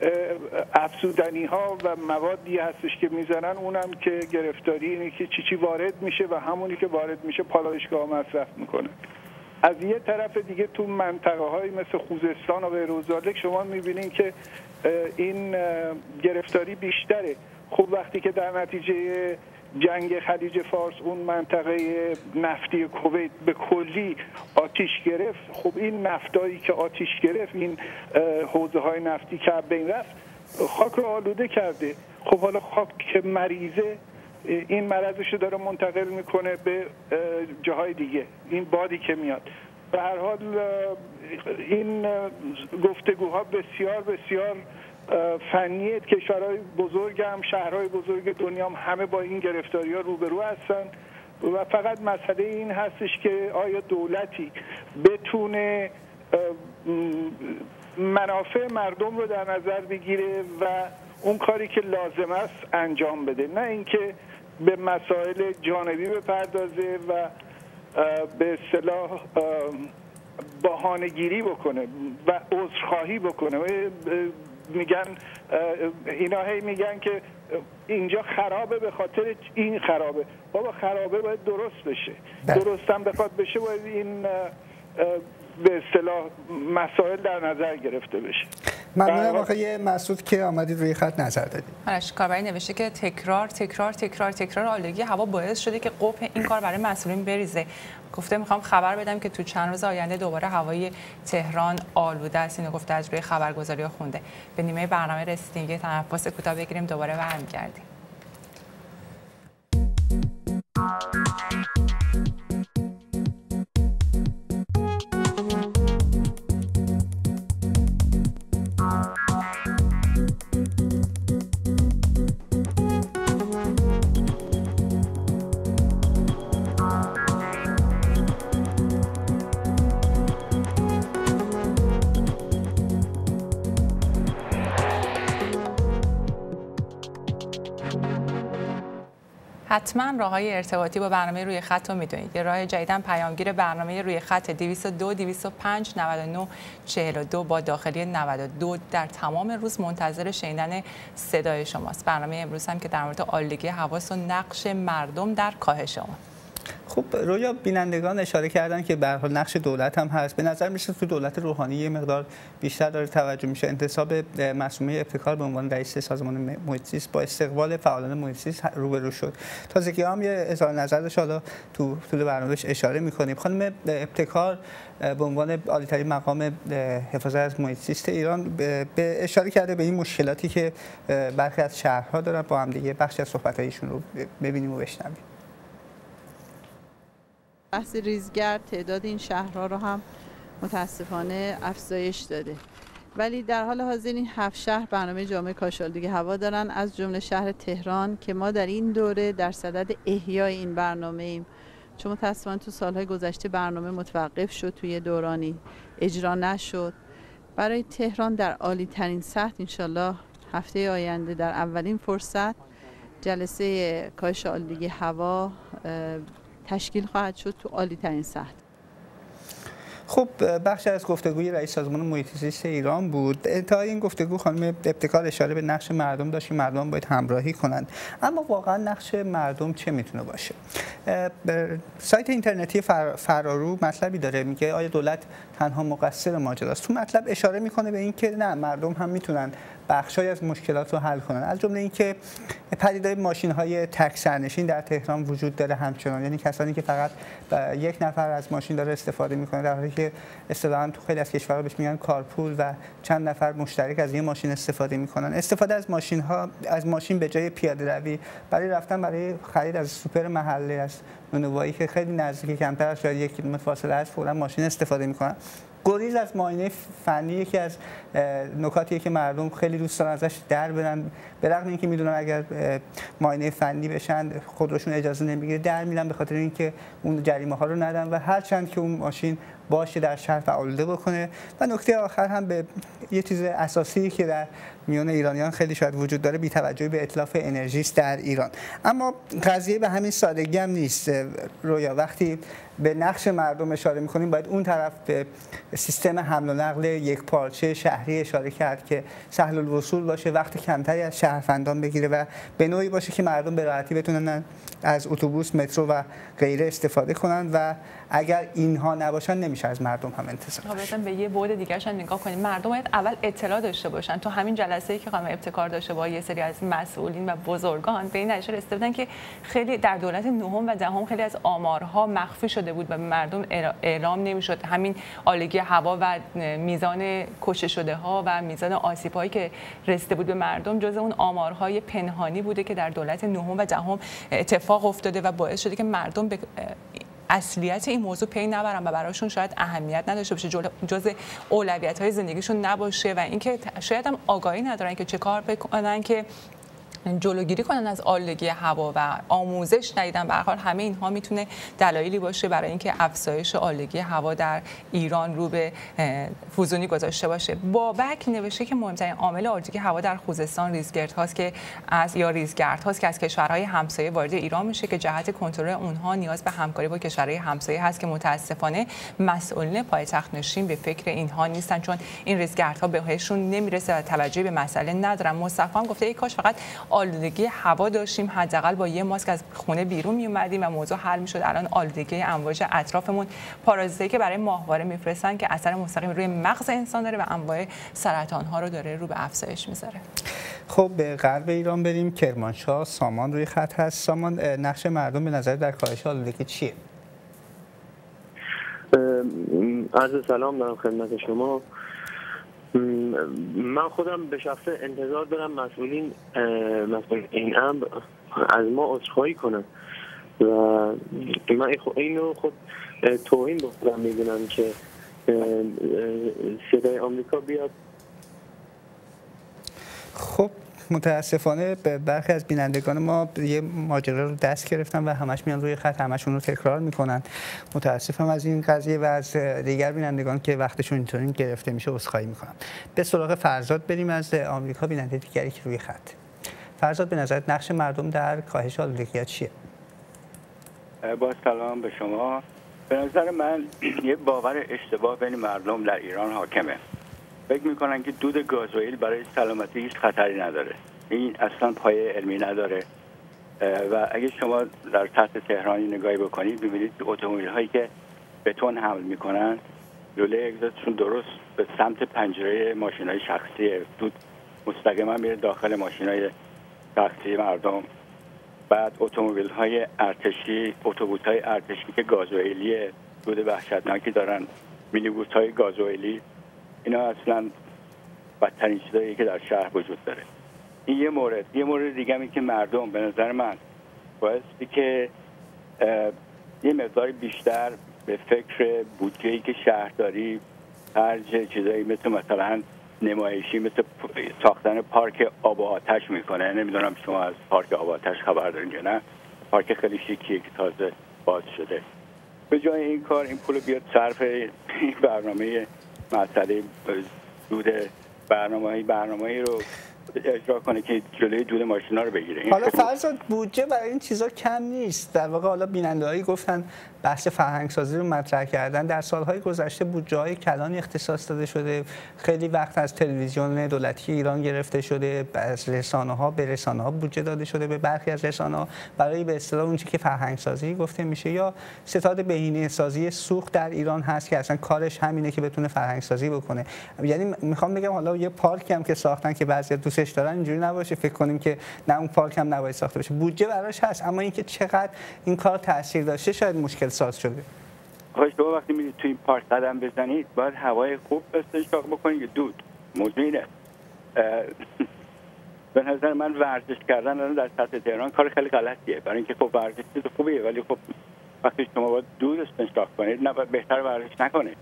افزودنی ها و موادی هستش که میزنن، اونم که گرفتاری اینه که چی وارد میشه و همونی که وارد میشه پالایشگاه مصرف میکنه. از یه طرف دیگه تو منطقه های مثل خوزستان و غیر و ذالک شما میبینین که این گرفتاری بیشتره. خب وقتی که در نتیجه جنگ خلیج فارس اون منطقه نفتی کویت به کلی آتیش گرفت، خب این نفتایی که آتیش گرفت، این حوزه های نفتی که بین رفت، خاک رو آلوده کرده. خب حالا خاک که مریضه این مرضش رو داره منتقل میکنه به جاهای دیگه، این بادی که میاد. به هر حال این گفتگوها بسیار بسیار فنیه. کشورهای بزرگ هم شهرهای بزرگ دنیا هم همه با این گرفتاری ها روبرو هستن و فقط مسئله این هستش که آیا دولتی بتونه منافع مردم رو در نظر بگیره و اون کاری که لازم است انجام بده، نه اینکه به مسائل جانبی بپردازه و به اصطلاح بهانه‌گیری بکنه و عذرخواهی بکنه. میگن اینا هی میگن که اینجا خرابه به خاطر این خرابه. بابا خرابه باید درست بشه، درست هم بخواد بشه باید این به اصطلاح مسائل در نظر گرفته بشه. ممنونم آقای مسعود که آمدید روی خط نظر دادید. آرش کاربری نوشته که تکرار آلودگی هوا باعث شده که قبح این کار برای مسئولین بریزه. گفته میخوام خبر بدم که تو چند روز آینده دوباره هوای تهران آلوده است. اینو گفته از روی خبرگزاری خونده. به نیمه برنامه رسیدیم، یه تنفس کوتاه بگیریم دوباره برمیگردیم. حتما راه‌های ارتباطی با برنامه روی خط رو میدونید. یه راه جدیداً پیامگیر برنامه روی خط 202 205 99 42 با داخلی 92 در تمام روز منتظر شنیدن صدای شماست. برنامه امروز هم که در مورد آلودگی هوا و نقش مردم در کاهش آن. خب رویا بینندگان اشاره کردن که به هر حال نقش دولت هم هست. به نظر میشه تو دولت روحانی یه مقدار بیشتر داره توجه میشه. انتصاب مسئوله ابتکار به عنوان رئیس سازمان محیط زیست با استقبال فعالان محیط زیست روبرو شد. تازگی هم یه اظهار نظر داشت، حالا تو طول برنامه‌اش اشاره می‌کنیم. خانم ابتکار به عنوان عالی‌ترین مقام حفاظت از محیط زیست ایران به اشاره کرده به این مشکلاتی که برخی از شهرها دارن. با هم دیگه بخشی از صحبت‌هایشون رو ببینیم و بشنویم. بحث ریزگرد تعداد این شهرها رو هم متاسفانه افزایش داده، ولی در حال حاضر این 7 شهر برنامه جامع کاهش آلودگی هوا دارن، از جمله شهر تهران که ما در این دوره در صدد احیای این برنامه ایم، چون متاسفانه تو سالهای گذشته برنامه متوقف شد، توی دورانی اجرا نشد. برای تهران در عالی ترین سطح انشالله هفته آینده در اولین فرصت جلسه کاهش آلودگی هوا تشکیل خواهد شد تو عالی ترین سطح. خب بخش از گفتگوی رئیس سازمان محیط زیست ایران بود. انتهای این گفتگو خانم ابتکار اشاره به نقش مردم داشت که مردم باید همراهی کنند. اما واقعا نقش مردم چه میتونه باشه؟ سایت اینترنتی فرارو مطلبی داره، میگه آیا دولت تنها مقصر ماجراست؟ تو مطلب اشاره میکنه به اینکه نه، مردم هم میتونن بخشای از مشکلات رو حل کنن. از جمله اینکه پدیدار ماشین‌های تک سرنشین در تهران وجود داره همچنان، یعنی کسانی که فقط یک نفر از ماشین داره استفاده میکنه، در حالی که اصطلاحاً تو خیلی از کشورها بهش میگن کارپول و چند نفر مشترک از یه ماشین استفاده میکنن. استفاده از ماشین به جای پیاده روی برای رفتن برای خرید از سوپر محله، از نونوایی که خیلی نزدیک، کمتر از 1 کیلومتر فاصله است، فوراً ماشین استفاده میکنن. گریز از معاینه فنی یکی از نکاتیه که مردم خیلی دوست دارن ازش در برن، به رغم اینکه میدونن اگر معاینه فنی بشن خودشون اجازه نمیگیره، در میرن به خاطر اینکه اون جریمه ها رو ندن و هر چند که اون ماشین باشه در شهر آلوده بکنه. و نکته آخر هم به یه چیز اساسی که در میان ایرانیان خیلی شاید وجود داره، بی‌توجهی به اتلاف انرژی است در ایران. اما قضیه به همین سادگی هم نیست. رویا وقتی به نقش مردم اشاره می‌کنیم، باید اون طرف به سیستم حمل و نقل یکپارچه شهری اشاره کرد که سهل الوصول باشه، وقت کمتری از شهروندان بگیره و به نوعی باشه که مردم به راحتی بتونن از اتوبوس، مترو و غیره استفاده کنن و اگر اینها نباشن نمیشه از مردم هم انتظار داشت. به یه بعد دیگه‌اش نگاه کنیم. مردم باید اول اطلاع داشته باشن. تو همین جلسه‌ای که خانم ابتکار داشته با یه سری از مسئولین و بزرگان به این نتیجه رسیدن که خیلی در دولت نهم و دهم خیلی از آمارها مخفی شده بود و به مردم اعلام نمی‌شد. همین آلودگی هوا و میزان کشته شده‌ها و میزان آسیب‌هایی که رسیده بود به مردم جزء اون آمارهای پنهانی بوده که در دولت نهم و دهم اتفاق افتاده و باعث شده که مردم به اصلیت این موضوع پی نبرن و براشون شاید اهمیت نداشته باشه، جزء اولویت‌های زندگیشون نباشه و اینکه شاید هم آگاهی ندارن که چه کار بکنن که جلوگیری کنن از آلودگی هوا و آموزش ندیدن، به هر حال همه اینها میتونه دلایلی باشه برای اینکه افزایش آلودگی هوا در ایران رو به فزونی گذاشته باشه. بابک نوشته که مهمترین عامل آلودگی هوا در خوزستان ریزگردهاست که از کشورهای همسایه وارد ایران میشه که جهت کنترل اونها نیاز به همکاری با کشورهای همسایه هست که متاسفانه مسئولین پایتخت نشین به فکر اینها نیستن، چون این ریزگردها بهشون نمیرسه و توجهی به مسئله ندارن. مصطفی هم گفته ای کاش فقط آلودگی هوا داشتیم، حداقل با یه ماسک از خونه بیرون می اومدیم و موضوع حل میشد. الان آلودگی امواج اطرافمون، پارازیتی که برای ماهواره میفرستن که اثر مستقیم روی مغز انسان داره و انواع سرطان ها رو داره رو به افزایش میذاره. خب به غرب ایران بریم. کرمانشاه سامان روی خط هست. سامان، نقش مردم به نظر در کاهش آلودگی چیه؟ عرض سلام دارم خدمت شما. من خودم به شخص انتظار دارم مسئولین این امر از ما عذرخواهی کنن و من اینو خود توهین به خودم میدونم که صدای آمریکا بیاد. خب متاسفانه برخی از بینندگان ما یه ماجرا رو دست گرفتن و همش میان روی خط، همشون رو تکرار میکنن. متاسفم از این قضیه و از دیگر بینندگان که وقتشون اینطوری گرفته میشه عذرخواهی میکنم. به سراغ فرزاد بریم از آمریکا، بیننده دیگری که روی خط. فرزاد، به نظرت نقش مردم در کاهش آلودگی چیه؟ با سلام به شما. به نظر من یه باور اشتباه بین مردم در ایران حاکمه. فکر میکنن که دود گازوئیل برای سلامتی هیچ خطری نداره. این اصلا پایه علمی نداره و اگه شما در سطح تهرانی نگاهی بکنید ببینید اتومبیل هایی که بتون حمل میکنن لوله اگزوزشون درست به سمت پنجره ماشین های شخصیه، دود مستقیما میره داخل ماشین های شخصی مردم. بعد اتومبیل های ارتشی، اتوبوس های ارتشی که گازوئیلیه، دود وحشتناکی دارن، مینیبوس های گازوئیلی، اینا اصلا بدترین چیزایی که در شهر وجود داره. این یه مورد دیگه همی که مردم به نظر من بایستی که یه مقدار بیشتر به فکر بودجه‌ای که شهرداری خرج چیزایی مثلا نمایشی، مثل ساختن پارک آب و آتش میکنه. نمیدونم شما از پارک آب و آتش خبر دارین یا نه؟ پارک خیلی شیکیه که تازه باز شده. به جای این کار این پول بیاد صرف این برنامه مسئله دود برنامه‌ای رو اجرا کنه که جلوی دود ماشینا رو بگیره. حالا فرضاً بودجه برای این چیزا کم نیست. در واقع حالا بیننده‌هایی گفتن بحث فرهنگسازی رو مطرح کردن. در سالهای گذشته بودجه‌های کلانی اختصاص داده شده. خیلی وقت از تلویزیون دولتی ایران گرفته شده، از رسانه‌ها به رسانه‌ها بودجه داده شده، به برخی از رسانه‌ها برای به اصطلاح اون چیزی که فرهنگسازی گفته میشه. یا ستاد بهینه‌سازی سوخت در ایران هست که اصلا کارش همینه که بتونه فرهنگسازی بکنه. یعنی میخوام بگم حالا یه پارکی هم که ساختن که بعضیا دوستش دارن اینجوری نباشه فکر کنیم که نه اون پارک هم نباید ساخته بشه. بودجه براش هست، اما اینکه چقدر این کار تاثیر داشته شاید مشکل ساز شده. خب شما وقتی میرید توی این پارک قدم بزنید باید هوای خوب استنشاق بکنید یا دود. موضوع اینه. به نظر من ورزش کردن در سطح تهران کار خیلی غلطیه، برای اینکه خب ورزش چیز خوبیه ولی خب وقتی شما باید دود استنشاق کنید نه بهتر ورزش نکنید.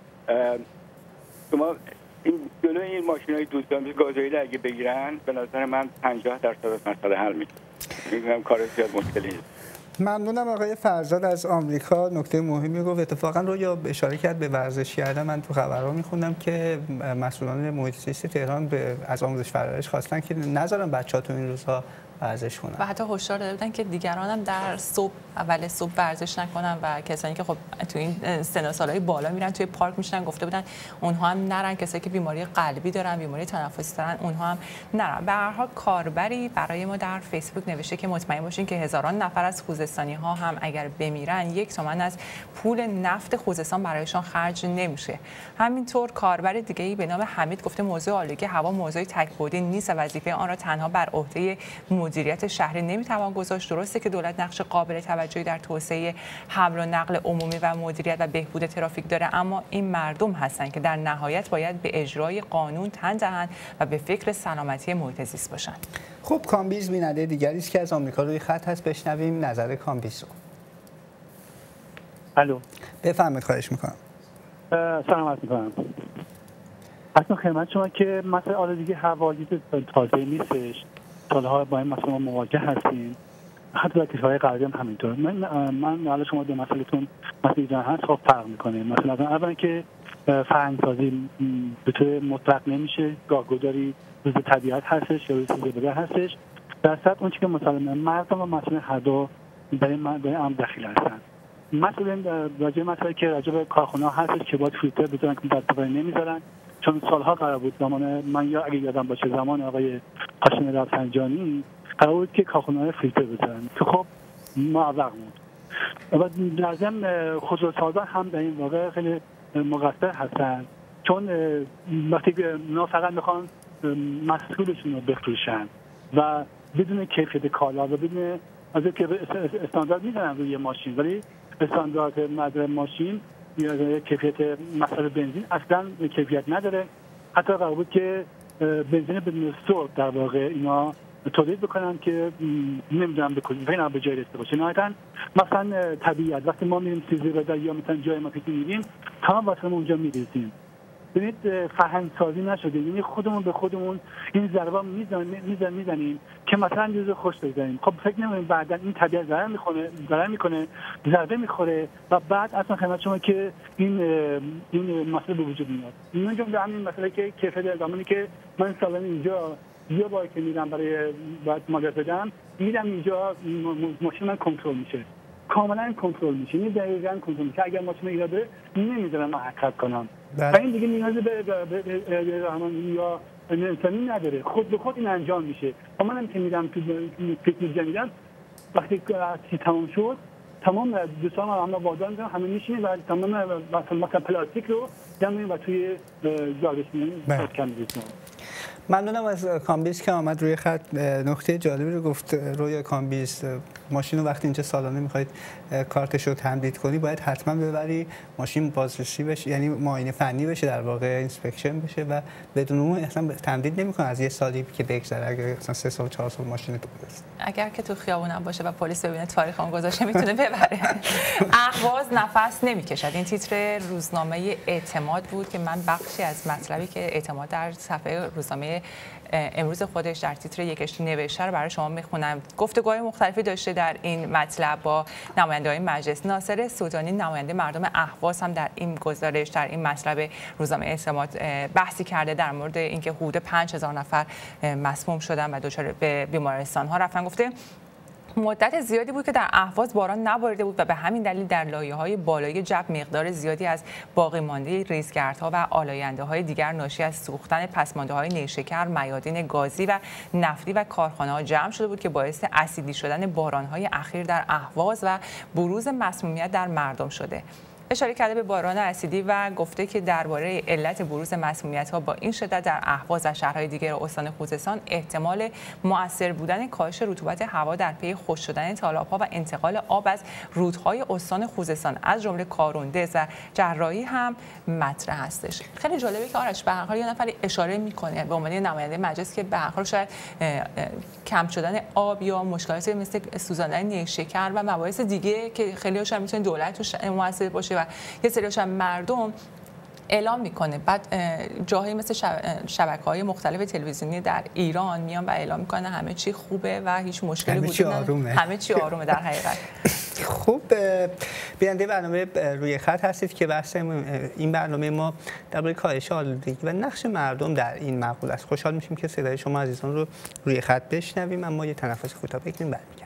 شما این جلوی این ماشین‌های دودگاز گازوئیل اگه بگیرن به نظر من 50% از مسئله حل میشه. میگم کار زیاد مشکلی نیست. ممنونم آقای فرزاد از آمریکا. نکته مهمی گفت. اتفاقا رو یا اشاره کرد به ورزش کردن. من تو خبرها میخوندم که مسئولان محیط زیست تهران از آموزش پرورش خواستن که نذارن بچه‌ها تو این روزها ورزش کنن و حتی هشدار داده بودن که دیگران هم در اول صبح ورزش نکنن و کسانی که خب تو این سن و سالهای بالا میرن توی پارک میشن گفته بودن اونها هم نرن، کسایی که بیماری قلبی دارن، بیماری تنفسی دارن اونها هم نرن. به هر حال کاربری برای ما در فیسبوک نوشته که مطمئن باشین که هزاران نفر از خوزستانی ها هم اگر بمیرن 1 تومن از پول نفت خوزستان برایشان خرج نمیشه. همینطور کاربر دیگه‌ای به نام حمید گفته موضوع آلودگی هوا موضوع تک‌بعدی نیست و وظیفه آن را تنها بر عهده مدیریت شهری نمیتوان گذاشت. درسته که دولت نقش قابل توجهی در توسعه حمل و نقل عمومی و مدیریت و بهبود ترافیک داره، اما این مردم هستند که در نهایت باید به اجرای قانون تن دهند و به فکر سلامتی محیط زیست باشند. خب کامبیز بیننده دیگری است که از آمریکا روی خط هست. بشنویم نظر کامبیز رو. الو، بفرمایید. خواهش میکنم. سلام میکنم. اصلا خدمت شما که مثلا آلودگی هوا تازه نیستش. سالها با این مسئله مواجه هستیم، حتی در کشورهای غربی هم همینطور. من حالا شما دو مسئلهتون مسئله جان هست خب فرق میکنه. مثلا اولا که فرهنگسازی به طور مطلق نمیشه، گاهگداری روز طبیعت هستش یا روز زیبایی هستش. در صورت اون چیزی که مثلا مردم و مسئله هر دو برای هم دخیل هستن. مثلا مسئله که راجع به کارخونه ها هستش که باید فیلتر بذارن که متاسفانه نمیذارن، چون سالها قرار بود زمان من یا اگه یادم باشه زمان آقای هاشمی رفسنجانی قرار بود که کارخونه‌ها فیلتر بذارن که خب معوق بود. و لازم خودروسازان هم در این واقع خیلی مقصر هستن، چون وقتی که اونا فقط میخوان محصولشون رو بفروشن و بدون کیفیت کالا و بدون از اینکه استاندارد میزنن روی ماشین، ولی استاندارد مدر ماشین یا کیفیت مصرف بنزین اصلا کیفیت نداره. حتی قرار بود که بنزین بدون سرب در واقع اینا تولید بکنن که نمیدونم به کجا اینا به جای رسیده باشه. نهایتاً مثلا طبیعت وقتی ما میریم سیزده یا مثلا جای ما که میریم تمام واسه اونجا میریزیم. ببینید فرهنگ سازی نشده، یعنی خودمون به خودمون این ضربه میزنیم که مثلا روز خوش بگذاریم. خب فکر نمی‌کنیم بعداً این طبیعت ضرر میکنه ضربه میخوره و بعد اصلا خدمت شما که این مسئله به وجود میاد. اینجا به همین مسئله که کیفیت زمانی که من سالانه اینجا یه بار که میرم برای باید مالیات بدم، میرم اینجا ماشین من کنترل میشه، کاملا کنترل میشه، این دقیقاً کنترل میشه. اگر ماشین ایراده نمیذارم من حرکت کنم و این دیگه نیاز به رحمانی یا انسانی نداره، خود به خود این انجام میشه. و منم که میرم تو پیکنیک میرم وقتی تمام شد تمام دوستان همه وادار میذارم همه میشینیم و تمام مثلا پلاستیک رو جمع و توی جارش می‌کنیم. ممنونم از کامبیز که آمد روی خط. نکته جالبی رو گفت روی کامبیز، ماشین رو وقتی اینجا سالانه میخواید کارتش رو تمدید کنی باید حتما ببری ماشین بازرسی بشه، یعنی معاینه فنی بشه، در واقع اینسپکشن بشه و بدون اون اصلا تمدید نمیکنه از یه سالی که بگذره. اگر مثلا 3 سال 4 سال ماشین تو است، اگر که تو خیابونم باشه و پلیس ببینه تاریخ اون گذاشته میتونه ببره. اهواز نفس نمیکشد. این تیتر روزنامه اعتماد بود که من بخشی از مطلبی که اعتماد در صفحه روزنامه امروز خودش در تیتر یکش نوشته رو برای شما میخونم. گفتگوهای مختلفی داشته در این مطلب با نماینده‌های مجلس. ناصر سودانی نماینده مردم اهواز هم در این گزارش در این مطلب روزنامه اعتماد بحثی کرده در مورد اینکه حدود 5000 نفر مسموم شدن و دچار به بیمارستان ها رفتن. گفته مدت زیادی بود که در اهواز باران نباریده بود و به همین دلیل در لایه‌های بالای جو مقدار زیادی از باقی مانده ریزگردها و آلاینده‌های دیگر ناشی از سوختن پسمانده‌های نیشکر، میادین گازی و نفتی و کارخانه‌ها جمع شده بود که باعث اسیدی شدن باران‌های اخیر در اهواز و بروز مسمومیت در مردم شده. اشاره کرده به باران اسیدی و گفته که درباره علت بروز مسمومیت‌ها با این شدت در اهواز و شهرهای دیگر استان خوزستان احتمال مؤثر بودن کاهش رطوبت هوا در پی خشک شدن تالاب‌ها و انتقال آب از رودهای استان خوزستان از جمله کاروندز و جراحی هم مطرح هستش. خیلی جالبه که آرش به هر حال یه نفر اشاره می‌کنه به عنوان نماینده مجلس که به هر حال شاید کم شدن آب یا مشکلات مثل سوزاندن نیشکر و مباحث دیگه که خیلی‌هاش هم می‌تونه دولت توش مؤثر باشه و یه سریش هم مردم اعلام میکنه. بعد جاهایی مثل شبکه‌های مختلف تلویزیونی در ایران میان و اعلام میکنه همه چی خوبه و هیچ مشکلی وجود نداره، همه چی آرومه در حقیقت. خوب، بیننده برنامه روی خط هستید که بحث این برنامه ما درباره کاهش آلودگی و نقش مردم در این مقوله است. خوشحال میشیم که صدای شما عزیزان رو روی خط بشنویم، اما یه تنفس کوتاه بگیریم برمیگردیم.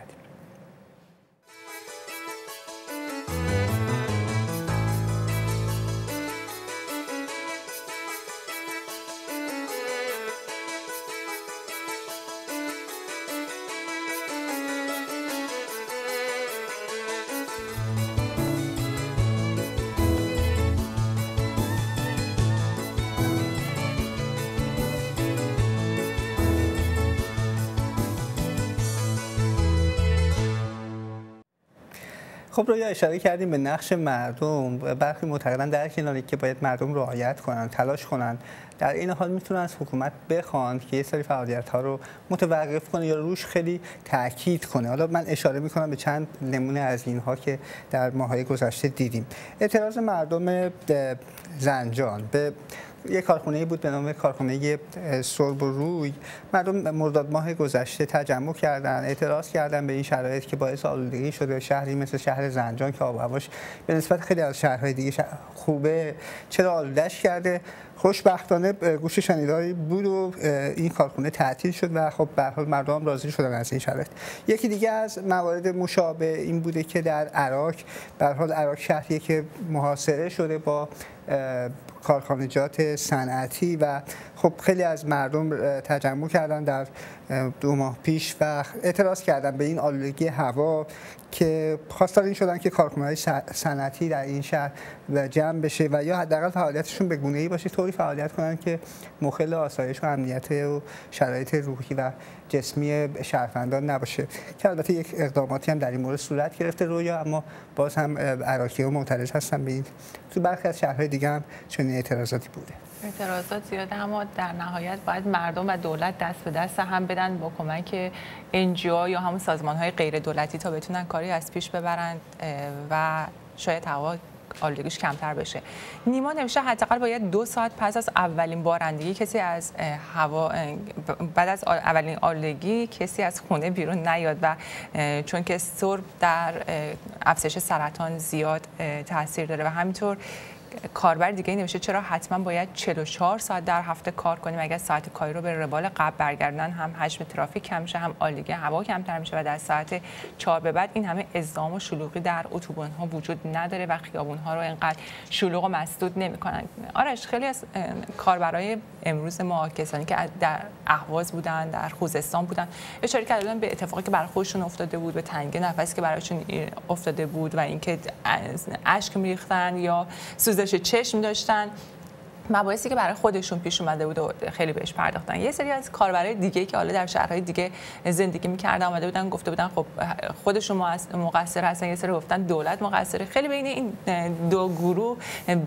خب رویا اشاره کردیم به نقش مردم. برخی معتقدن در کناری که باید مردم رعایت کنن، تلاش کنن، در این حال میتونن از حکومت بخوان که یه سری فعالیت‌ها رو متوقف کنه یا روش خیلی تاکید کنه. حالا من اشاره میکنم به چند نمونه از اینها که در ماه‌های گذشته دیدیم. اعتراض مردم زنجان به یک کارخانه بود به نام کارخانه سرب و روی. مردم مرداد ماه گذشته تجمع کردن، اعتراض کردن به این شرایط که باعث آلودگی شده. شهری مثل شهر زنجان که آب و هواش به نسبت خیلی از شهرهای دیگه خوبه، چرا آلودش کرده؟ خوشبختانه گوش شنیداری بود و این کارخانه تعطیل شد و خب به هر حال مردم راضی شدن از این شرایط. یکی دیگه از موارد مشابه این بوده که در عراق، به هر حال عراق شهریه که محاصره شده با کارخانجات صنعتی و خب خیلی از مردم تجمع کردن در 2 ماه پیش و اعتراض کردن به این آلودگی هوا که خواستار این شدن که کارخانه‌های صنعتی در این شهر جمع بشه و یا حداقل فعالیتشون به گونه‌ای باشه طوری فعالیت کنن که مخل آسایش و امنیت و شرایط روحی و جسمی شهروندان نباشه، که البته یک اقداماتی هم در این مورد صورت گرفته رویا، اما باز هم عراقی‌ها معترض هستن به این. تو برخی از شهرهای دیگه هم چنین اعتراضاتی بوده. اعتراضات زیاده، اما در نهایت باید مردم و دولت دست به دست هم بدن با کمک NGO یا همون سازمان‌های غیر دولتی تا بتونن کاری از پیش ببرند و شاید هوا آلودگیش کمتر بشه. نیما نوشته حداقل باید 2 ساعت پس از اولین بارندگی کسی از هوا بعد از اولین آلودگی کسی از خونه بیرون نیاد و چون که سرب در افزایش سرطان زیاد تاثیر داره و همینطور کاربر دیگه نوشته چرا حتما باید 44 ساعت در هفته کار کنیم؟ اگر ساعت کاری رو به روال قبل برگردن هم حجم ترافیک کم میشه، هم آلودگی هوا کمتر میشه و در ساعت 4 به بعد این همه ازدحام و شلوغی در اتوبان ها وجود نداره و خیابون ها رو اینقدر شلوغ و مسدود نمیکنن. آرش، خیلی از کاربرای امروز ما کسانی که در اهواز بودن، در خوزستان بودن، اشاره کردن به اتفاقی که برای خودشون افتاده بود، به تنگی نفسی که برایشون افتاده بود و اینکه اشک میریختن یا سوزش چشم داشتن، مباحثی که برای خودشون پیش اومده بود و خیلی بهش پرداختن. یه سری از کاربرای دیگه که حالا در شهرهای دیگه زندگی می‌کردن اومده بودن گفته بودن خب خودشون مقصر هستن، یه سری گفتن دولت مقصره. خیلی بین این دو گروه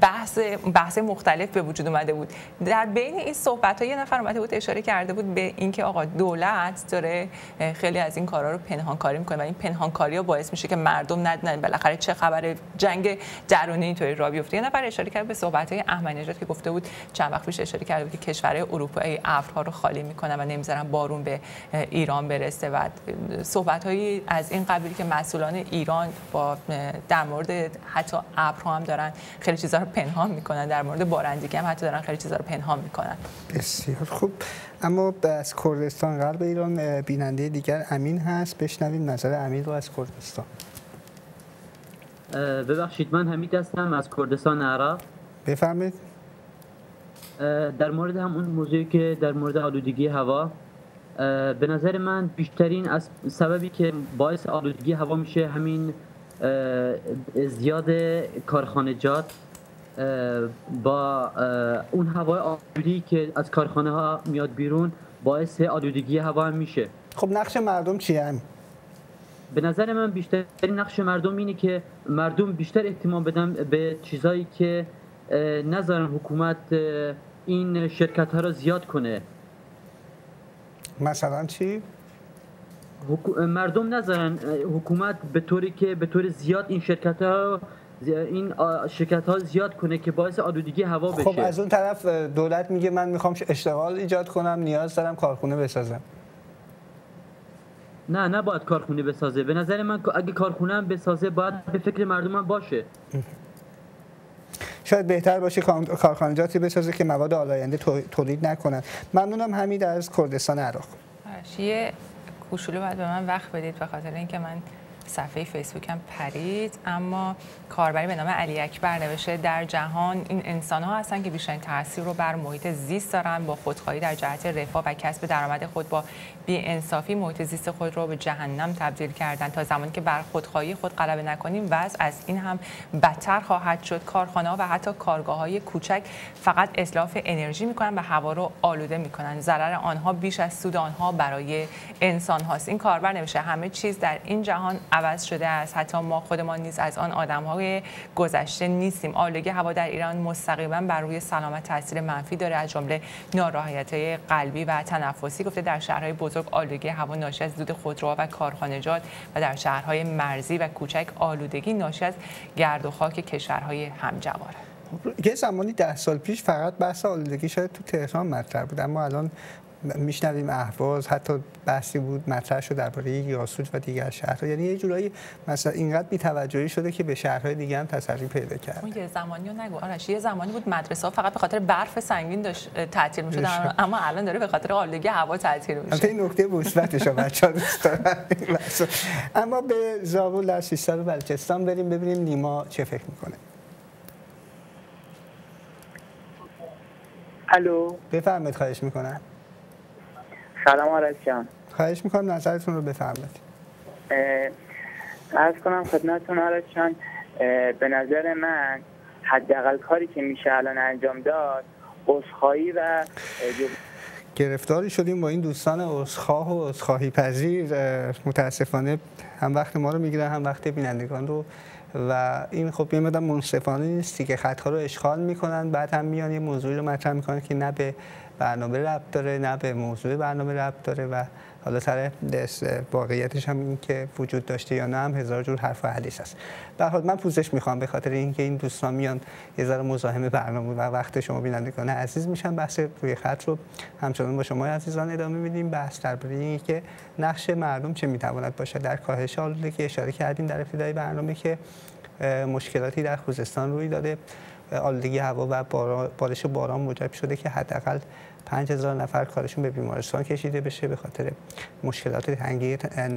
بحث مختلف به وجود اومده بود. در بین این صحبت‌ها یه نفر اومده بود اشاره کرده بود به اینکه آقا دولت داره خیلی از این کارا رو پنهانکاری می‌کنه و این پنهانکاری‌ها باعث میشه که مردم ندونن بالاخره چه خبره، جنگ درونی اینطوری راه بیفته. یه نفر اشاره کرد به صحبت‌های احمدی نژاد که گفته بود چند وقت پیش اشاره کرده بود که کشورهای اروپایی ابرها رو خالی میکنن و نمیذارن بارون به ایران برسه و صحبت‌هایی از این قبیل که مسئولان ایران با در مورد حتی ابرها هم دارن خیلی چیزا رو پنهان میکنن، در مورد بارندگی هم حتی دارن خیلی چیزا رو پنهان میکنن. بسیار خوب. اما از کردستان غرب ایران بیننده دیگر امین هست، بشنویم نظر امین رو از کردستان. ببخشید، من حمید هستم از کردستان عراق. بفرمایید. در مورد همون موضوعی که در مورد آلودگی هوا، به نظر من بیشترین از سببی که باعث آلودگی هوا میشه همین زیاد کارخانجات با اون هوای آلودی که از کارخانه ها میاد بیرون باعث آلودگی هوا هم میشه. خب نقش مردم چیه؟ به نظر من بیشترین نقش مردم اینه که مردم بیشتر اهتمام بدن به چیزایی که نذارن حکومت این شرکت ها رو زیاد کنه. مثلا چی؟ مردم نذارن حکومت به طور زیاد این شرکت ها زیاد کنه که باعث آلودگی هوا بشه. خب از اون طرف دولت میگه من میخوام اشتغال ایجاد کنم، نیاز دارم کارخونه بسازم. نه باید کارخونه بسازه. به نظر من اگه کارخونه هم بسازه باید به فکر مردم هم باشه. شاید بهتر باشه کارخانجاتی بسازه که مواد آلاینده تولید نکنن. ممنونم حمید از کردستان عراق. یه کوچولو باید به من وقت بدید به خاطر اینکه من صفحه فیسبوکم پرید، اما کاربری به نام علی اکبر نوشته در جهان این انسان‌ها هستن که بیشترین تاثیر رو بر محیط زیست دارن، با خودخواهی در جهت رفاه و کسب درآمد خود با بی‌انصافی محیط زیست خود رو به جهنم تبدیل کردن. تا زمانی که بر خودخواهی خود غلبه نکنیم وضع از این هم بدتر خواهد شد. کارخانه‌ها و حتی کارگاه‌های کوچک فقط اتلاف انرژی می‌کنن و هوا رو آلوده می‌کنن. ضرر آنها بیش از سود آنها برای انسان هاست. این کاربر نوشته همه چیز در این جهان عوض شده است، حتی ما خودمان نیز از آن آدم‌های گذشته نیستیم. آلودگی هوا در ایران مستقیما بر روی سلامت تاثیر منفی داره، از جمله ناراحتی‌های قلبی و تنفسی. گفته در شهرهای بزرگ آلودگی هوا ناشی از دود خودروها و کارخانجات و در شهرهای مرزی و کوچک آلودگی ناشی از گرد و خاک کشورهای همجواره. یه زمانی 10 سال پیش فقط بحث آلودگی شاید تو تهران مطرح بود، اما الان میشنویم اهواز، حتی بحثی بود مطرح شد درباره یاسوج و دیگر شهرها. یعنی یه جورایی مثلا اینقدر بی‌توجهی شده که به شهرهای دیگه هم تسری پیدا کرد. اون یه زمانی رو نگو آرش، یه زمانی بود مدرسه‌ها فقط به خاطر برف سنگین داشت تعطیل می‌شد، اما الان داره به خاطر آلودگی هوا تعطیل میشه. البته این نکته مثبتشه بچه‌ها دوست دارن. اما به زابل در سیستان بلوچستان بریم ببینیم نیما چه فکر می‌کنه. الو، بفرمایید. خواهش می‌کنم. سلام آرش جان. خواهش می‌کنم نظرتون رو بفرمایید. عرض کنم خدمتتون آرش جان، به نظر من حداقل کاری که میشه الان انجام داد عذرخواهی و گرفتاری شدیم با این دوستان عذرخواه و عذرخواهی پذیر. متاسفانه هم وقت ما رو میگیرن هم وقت بینندگان رو، و این خب یه مقدار منصفانه نیستی که خط‌ها رو اشغال میکنن، بعد هم میان یه موضوعی رو مطرح میکنن که نه به برنامه ربط داره نه به موضوع برنامه ربط داره، و حالا سر واقعیتش هم این که وجود داشته یا نه هم هزار جور حرف و حدیث است. به هر حال من پوزش میخوام به خاطر اینکه این دوستان میان یه ذره مزاحم برنامه و وقت شما بینندگان عزیز میشن. بحث روی خط رو همچنان با شما عزیزان ادامه میدیم. بحث درباره اینکه نقش مردم چه میتواند باشه در کاهش آلودگی. اشاره کردیم در ابتدای برنامه که مشکلاتی در خوزستان روی داده، آلودگی هوا و بارش باران موجب شده که حداقل 5000 نفر کارشون به بیمارستان کشیده بشه به خاطر مشکلات تنگی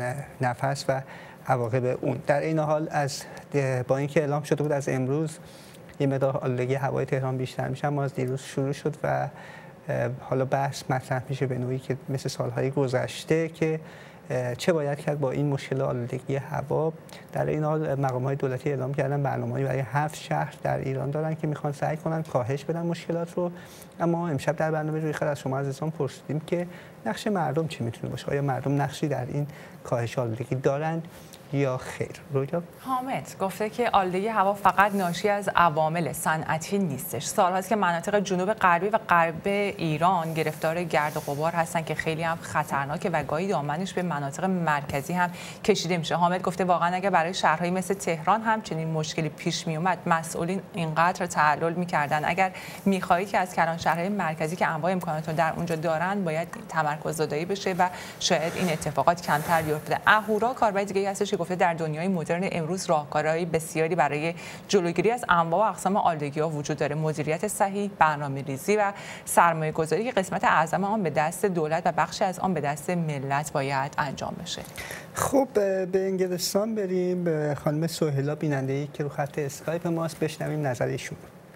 نفس و عواقب اون. در این حال با اینکه اعلام شده بود از امروز یه مقدار آلودگی هوای تهران بیشتر میشه، اما از دیروز شروع شد و حالا بحث مطرح میشه به نوعی که مثل سالهای گذشته که چه باید کرد با این مشکل آلودگی هوا. در این حال مقام‌های دولتی اعلام کردن برنامه‌ای برای 7 شهر در ایران دارن که میخوان سعی کنن کاهش بدن مشکلات رو. اما امشب در برنامه روی خط از شما عزیزان پرسیدیم که نقش مردم چی میتونه باشه؟ آیا مردم نقشی در این کاهش آلودگی دارند یا خیر؟ رویا حامد گفته که آلودگی هوا فقط ناشی از عوامل صنعتی نیستش. سال‌هاست که مناطق جنوب غربی و غرب ایران گرفتار گرد و غبار هستن که خیلی هم خطرناکه و گاهی دامنش به مناطق مرکزی هم کشیده میشه. حامد گفته واقعا اگر برای شهرهایی مثل تهران هم چنین مشکلی پیش می اومد مسئولین اینقدر تعلل میکردن. اگر میخواهید که از کلان شهرهای مرکزی که انواع امکانات رو در اونجا دارن باید تمرکز زدایی بشه و شاید این اتفاقات کمتر بیفته. اهورا کاربر دیگه هستش گفته در دنیای مدرن امروز راهکارهای بسیاری برای جلوگیری از انواع و اقسام آلودگی‌ها وجود داره. مدیریت صحیح، برنامه‌ریزی و سرمایه‌گذاری که قسمت اعظم آن به دست دولت و بخشی از آن به دست ملت باید انجام بشه. خب به انگلستان بریم. به خانم سهیلا بیننده‌ای که رو خط اسکایپ ماست بشنویم نظر ایشون.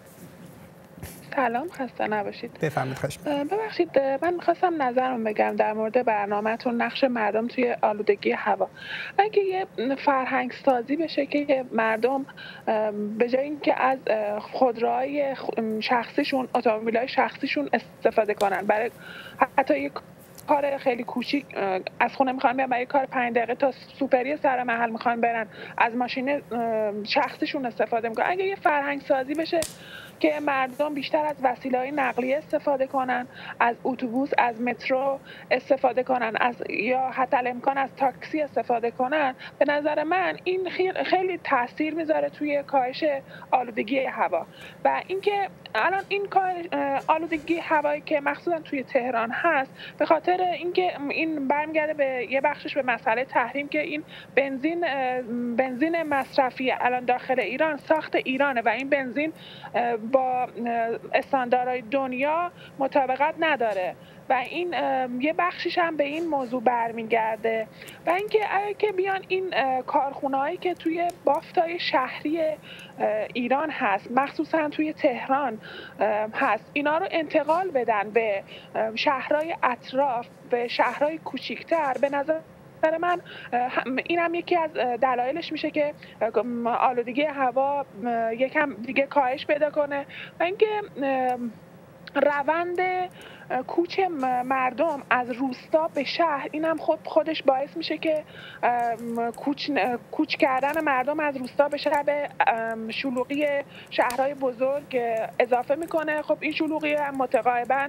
سلام، خسته نباشید. بفرمایید. خواهش ببخشید من می‌خواستم نظرم بگم در مورد برنامه‌تون نقش مردم توی آلودگی هوا. اگه یه فرهنگ سازی بشه که مردم به جای اینکه از خودروهای شخصیشون، اتومبیل‌های شخصیشون استفاده کنن برای حتی یک کار خیلی کوچیک، از خونه میخوان بیان برای کار 5 دقیقه تا سوپری سر محل میخوان برن، از ماشین شخصیشون استفاده میکنن. اگه یه فرهنگ سازی بشه که مردم بیشتر از وسیله‌های نقلیه استفاده کنن، از اتوبوس، از مترو استفاده کنن، یا حتی الامکان از تاکسی استفاده کنن، به نظر من این خیلی تاثیر میذاره توی کاهش آلودگی هوا. و اینکه الان این آلودگی هوایی که مخصوصا توی تهران هست به خاطر اینکه این برمیگرده به یه بخشش به مسئله تحریم که این بنزین مصرفی الان داخل ایران ساخت ایرانه و این بنزین با استانداردهای دنیا مطابقت نداره و این یه بخشش هم به این موضوع برمیگرده. و اینکه اگه بیان این کارخونه‌هایی که توی بافت‌های شهری ایران هست، مخصوصا توی تهران هست، اینا رو انتقال بدن به شهرهای اطراف، به شهرهای کوچیک‌تر، به نظر من این هم یکی از دلایلش میشه که آلودگی هوا یکم دیگه کاهش پیدا کنه. و اینکه روند کوچ مردم از روستا به شهر، این هم خودش باعث میشه که کوچ کردن مردم از روستا به شهر به شلوغی شهرهای بزرگ اضافه میکنه. خب این شلوغی هم متقاعداً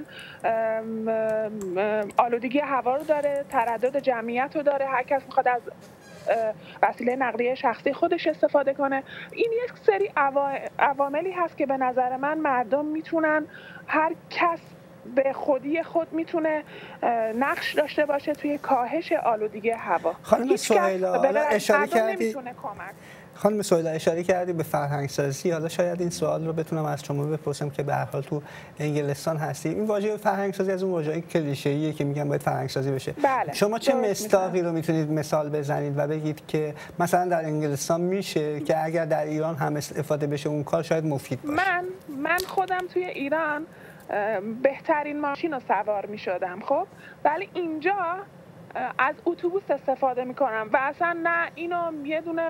آلودگی هوا رو داره، تردد جمعیت رو داره. هر کس میخواد از وسیله نقلیه شخصی خودش استفاده کنه. این یک سری عواملی هست که به نظر من مردم میتونن، هر کس به خودی خود میتونه نقش داشته باشه توی کاهش آلودگی هوا. خانم سهیلا اشاره کردی کمک. خانم سهیلا اشاره کردی به فرهنگ سازی. حالا شاید این سوال رو بتونم از شما بپرسم که به هر حال تو انگلستان هستی. این واژه فرهنگ سازی از اون واژه‌های کلیشه‌ایه که میگن باید فرهنگ سازی بشه. بله. شما چه مصداقی رو میتونید مثال بزنید و بگید که مثلا در انگلستان میشه که اگر در ایران هم استفاده بشه اون کار شاید مفید باشه؟ من خودم توی ایران بهترین ماشین رو سوار می شدم، خب ولی اینجا از اتوبوس استفاده می کنم و اصلا نه اینو یه دونه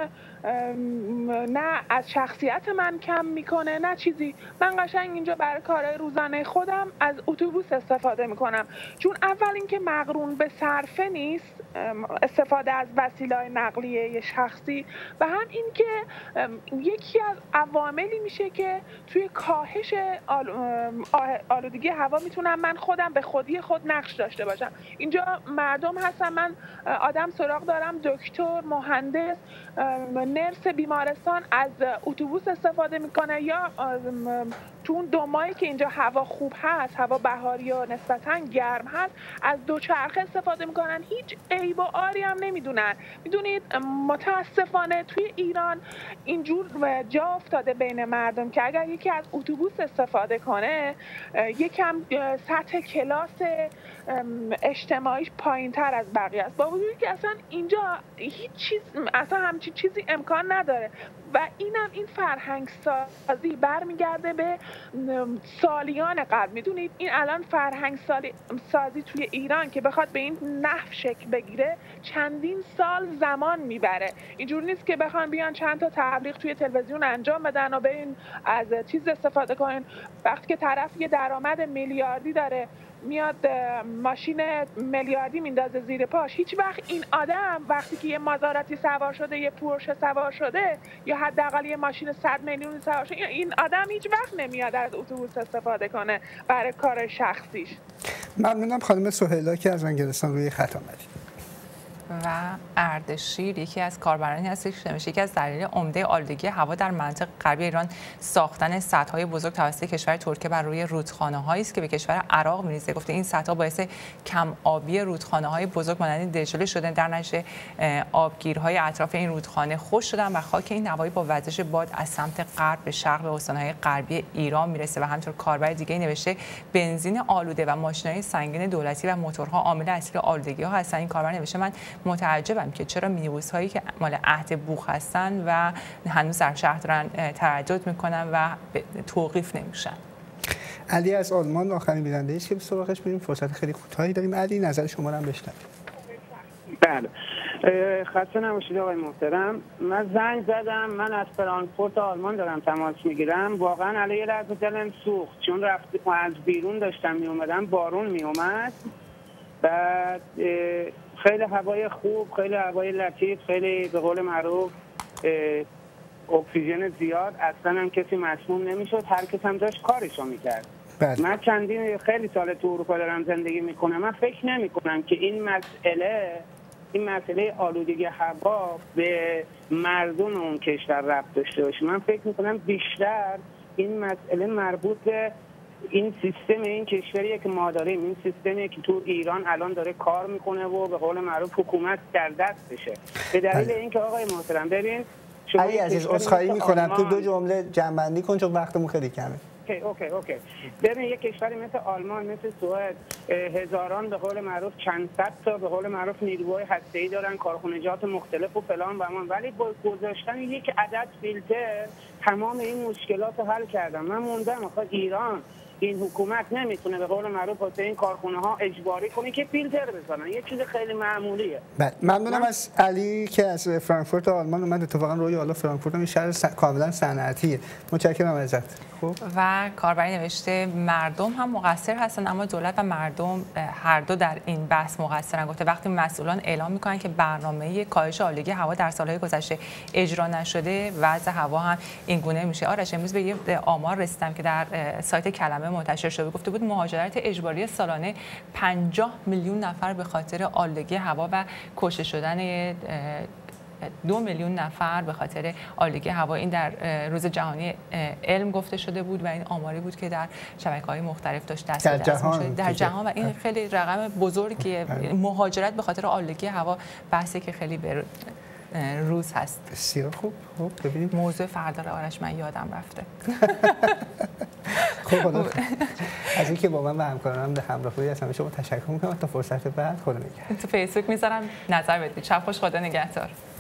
نه از شخصیت من کم میکنه نه چیزی. من قشنگ اینجا برای کارهای روزانه خودم از اتوبوس استفاده می کنم، چون اول اینکه مقرون به صرفه نیست استفاده از وسیله نقلیه شخصی، و هم این که یکی از عواملی میشه که توی کاهش آلودگی هوا میتونم من خودم به خودی خود نقش داشته باشم. اینجا مردم هستن، من آدم سراغ دارم، دکتر، مهندس، نرس بیمارستان از اتوبوس استفاده میکنه، یا تو اون 2 ماهی که اینجا هوا خوب هست، هوا بهاری و نسبتاً گرم هست، از دوچرخه استفاده میکنن، هیچ عیب و عاری هم نمیدونن. میدونید متاسفانه توی ایران اینجور جا افتاده بین مردم که اگر یکی از اتوبوس استفاده کنه یکم سطح کلاس اجتماعیش پایین‌تر از بقیه است، با وجودی که اصلا اینجا هیچ چیز، اصلا همچین چیزی امکان نداره. و اینم این فرهنگ سازی برمیگرده به سالیان قبل. میدونید این الان فرهنگ سازی توی ایران که بخواد به این نحو شکل بگیره چندین سال زمان میبره. اینجور نیست که بخوان بیان چند تا تبلیغ توی تلویزیون انجام بدن و برین از چیز استفاده کنین. وقتی که طرف یه درآمد میلیاردی داره میاد ماشین میلیاردی میندازه زیر پاش، هیچ وقت این آدم وقتی که یه مازاراتی سوار شده، یه پورشه سوار شده، یا حداقل یه ماشین 100 میلیون سوار شده، این آدم هیچ وقت نمیاد از اتوبوس استفاده کنه برای کار شخصیش. ممنونم خانم سهیلا که از انگلستان روی خط آمدید. و اردشیر یکی از کاربرانی هستش که نمیشه یکی از دلایل عمده آلودگی هوا در منطقه غربی ایران ساختن سدهای بزرگ توسط کشور ترکیه بر روی رودخانه‌هایی است که به کشور عراق می‌رسه. گفته این سدها باعث کم آبی رودخانه‌های بزرگ مانند دجله شده، در نتیجه آبگیرهای اطراف این رودخانه خشک شدن و خاک این نواحی با وزش باد از سمت غرب به شرق به استان‌های غربی ایران میرسه. و همینطور کاربر دیگه‌ای نوشته بنزین آلوده و ماشین‌های سنگین دولتی و موتورها عامل اصلی آلودگی‌ها هستن. این کاربر نوشته من متعجبم که چرا مینیبوس هایی که مال عهد بوق هستن و هنوز در شهر دارن تردد میکنن و توقیف نمیشن. علی از آلمان آخرین بیننده است که به سراغش بریم. فرصت خیلی کوتاهی داریم. علی نظر شما رو هم بشنویم. بله، خسته نباشید آقای محترم. من زنگ زدم، من از فرانکفورت آلمان دارم تماس میگیرم. واقعا علی یه لحظه دلم سوخت، چون از بیرون داشتم میومدم، بارون میومد، بعد خیلی هوای خوب، خیلی هوای لطیف، خیلی به قول معروف اکسیژن زیاد، اصلا هم کسی مسموم نمیشد، هر کس هم داشت کارشو میکرد. من خیلی سال تو اروپا دارم زندگی میکنم. من فکر نمی کنم که این مسئله آلودگی هوا به مردم اون کشور ربط داشته باشه. من فکر میکنم بیشتر این مسئله مربوط به این سیستم این کشوریه که ما داریم، این سیستمیه که تو ایران الان داره کار میکنه و به قول معروف حکومت در دستشه. به دلیل اینکه آقای محترم ببین شما علی عزیز عذرخواهی میکنم تو 2 جمله جمع‌بندی کن چون وقتمون خیلی کمه. اوکی. ببین یک کشوری مثل آلمان، مثل سوئد، هزاران به قول معروف چند صد تا به قول معروف نیروهای هسته‌ای دارن، کارخانجات مختلف و فلان و امان، ولی با گذاشتن یک عدد فیلتر تمام این مشکلات رو حل کردن. من موندم آخه ایران این حکومت نمیتونه به قول معروف واسه این کارخونه ها اجباری کنه که فیلتر بزنن، یه چیز خیلی معمولیه. بله، ممنونم از علی که از فرانکفورت آلمان اومد. اتفاقا روی حالا فرانکفورت هم شهر کاملا صنعتیه. متشکرم ازت. خوب. و کاربری نوشته مردم هم مقصر هستن، اما دولت و مردم هر دو در این بحث مقصرن. گفته وقتی مسئولان اعلام میکنن که برنامه کاهش آلودگی هوا در سالهای گذشته اجرا نشده، وضع هوا هم این گونه میشه. آرش امروز به یه آمار رسیدم که در سایت کلمه منتشر شده، گفته بود مهاجرت اجباری سالانه 50 میلیون نفر به خاطر آلودگی هوا و کشته شدن 2 میلیون نفر به خاطر آلودگی هوا. این در روز جهانی علم گفته شده بود و این آماری بود که در شبکه‌های مختلف داشت دست به دست می‌شد در جهان و این خیلی رقم بزرگیه. مهاجرت به خاطر آلودگی هوا بحثی که خیلی به روز هست. بسیار خوب. ببینید موضوع فردا آرش من یادم رفته. خب از اینکه با من و همکارانم به همراهی از همه شما تشکر می‌کنم. تا فرصت بعد خدا نگهدار. تو فیسبوک میذارم نظر بدید. شب خوش، خدا نگهدار.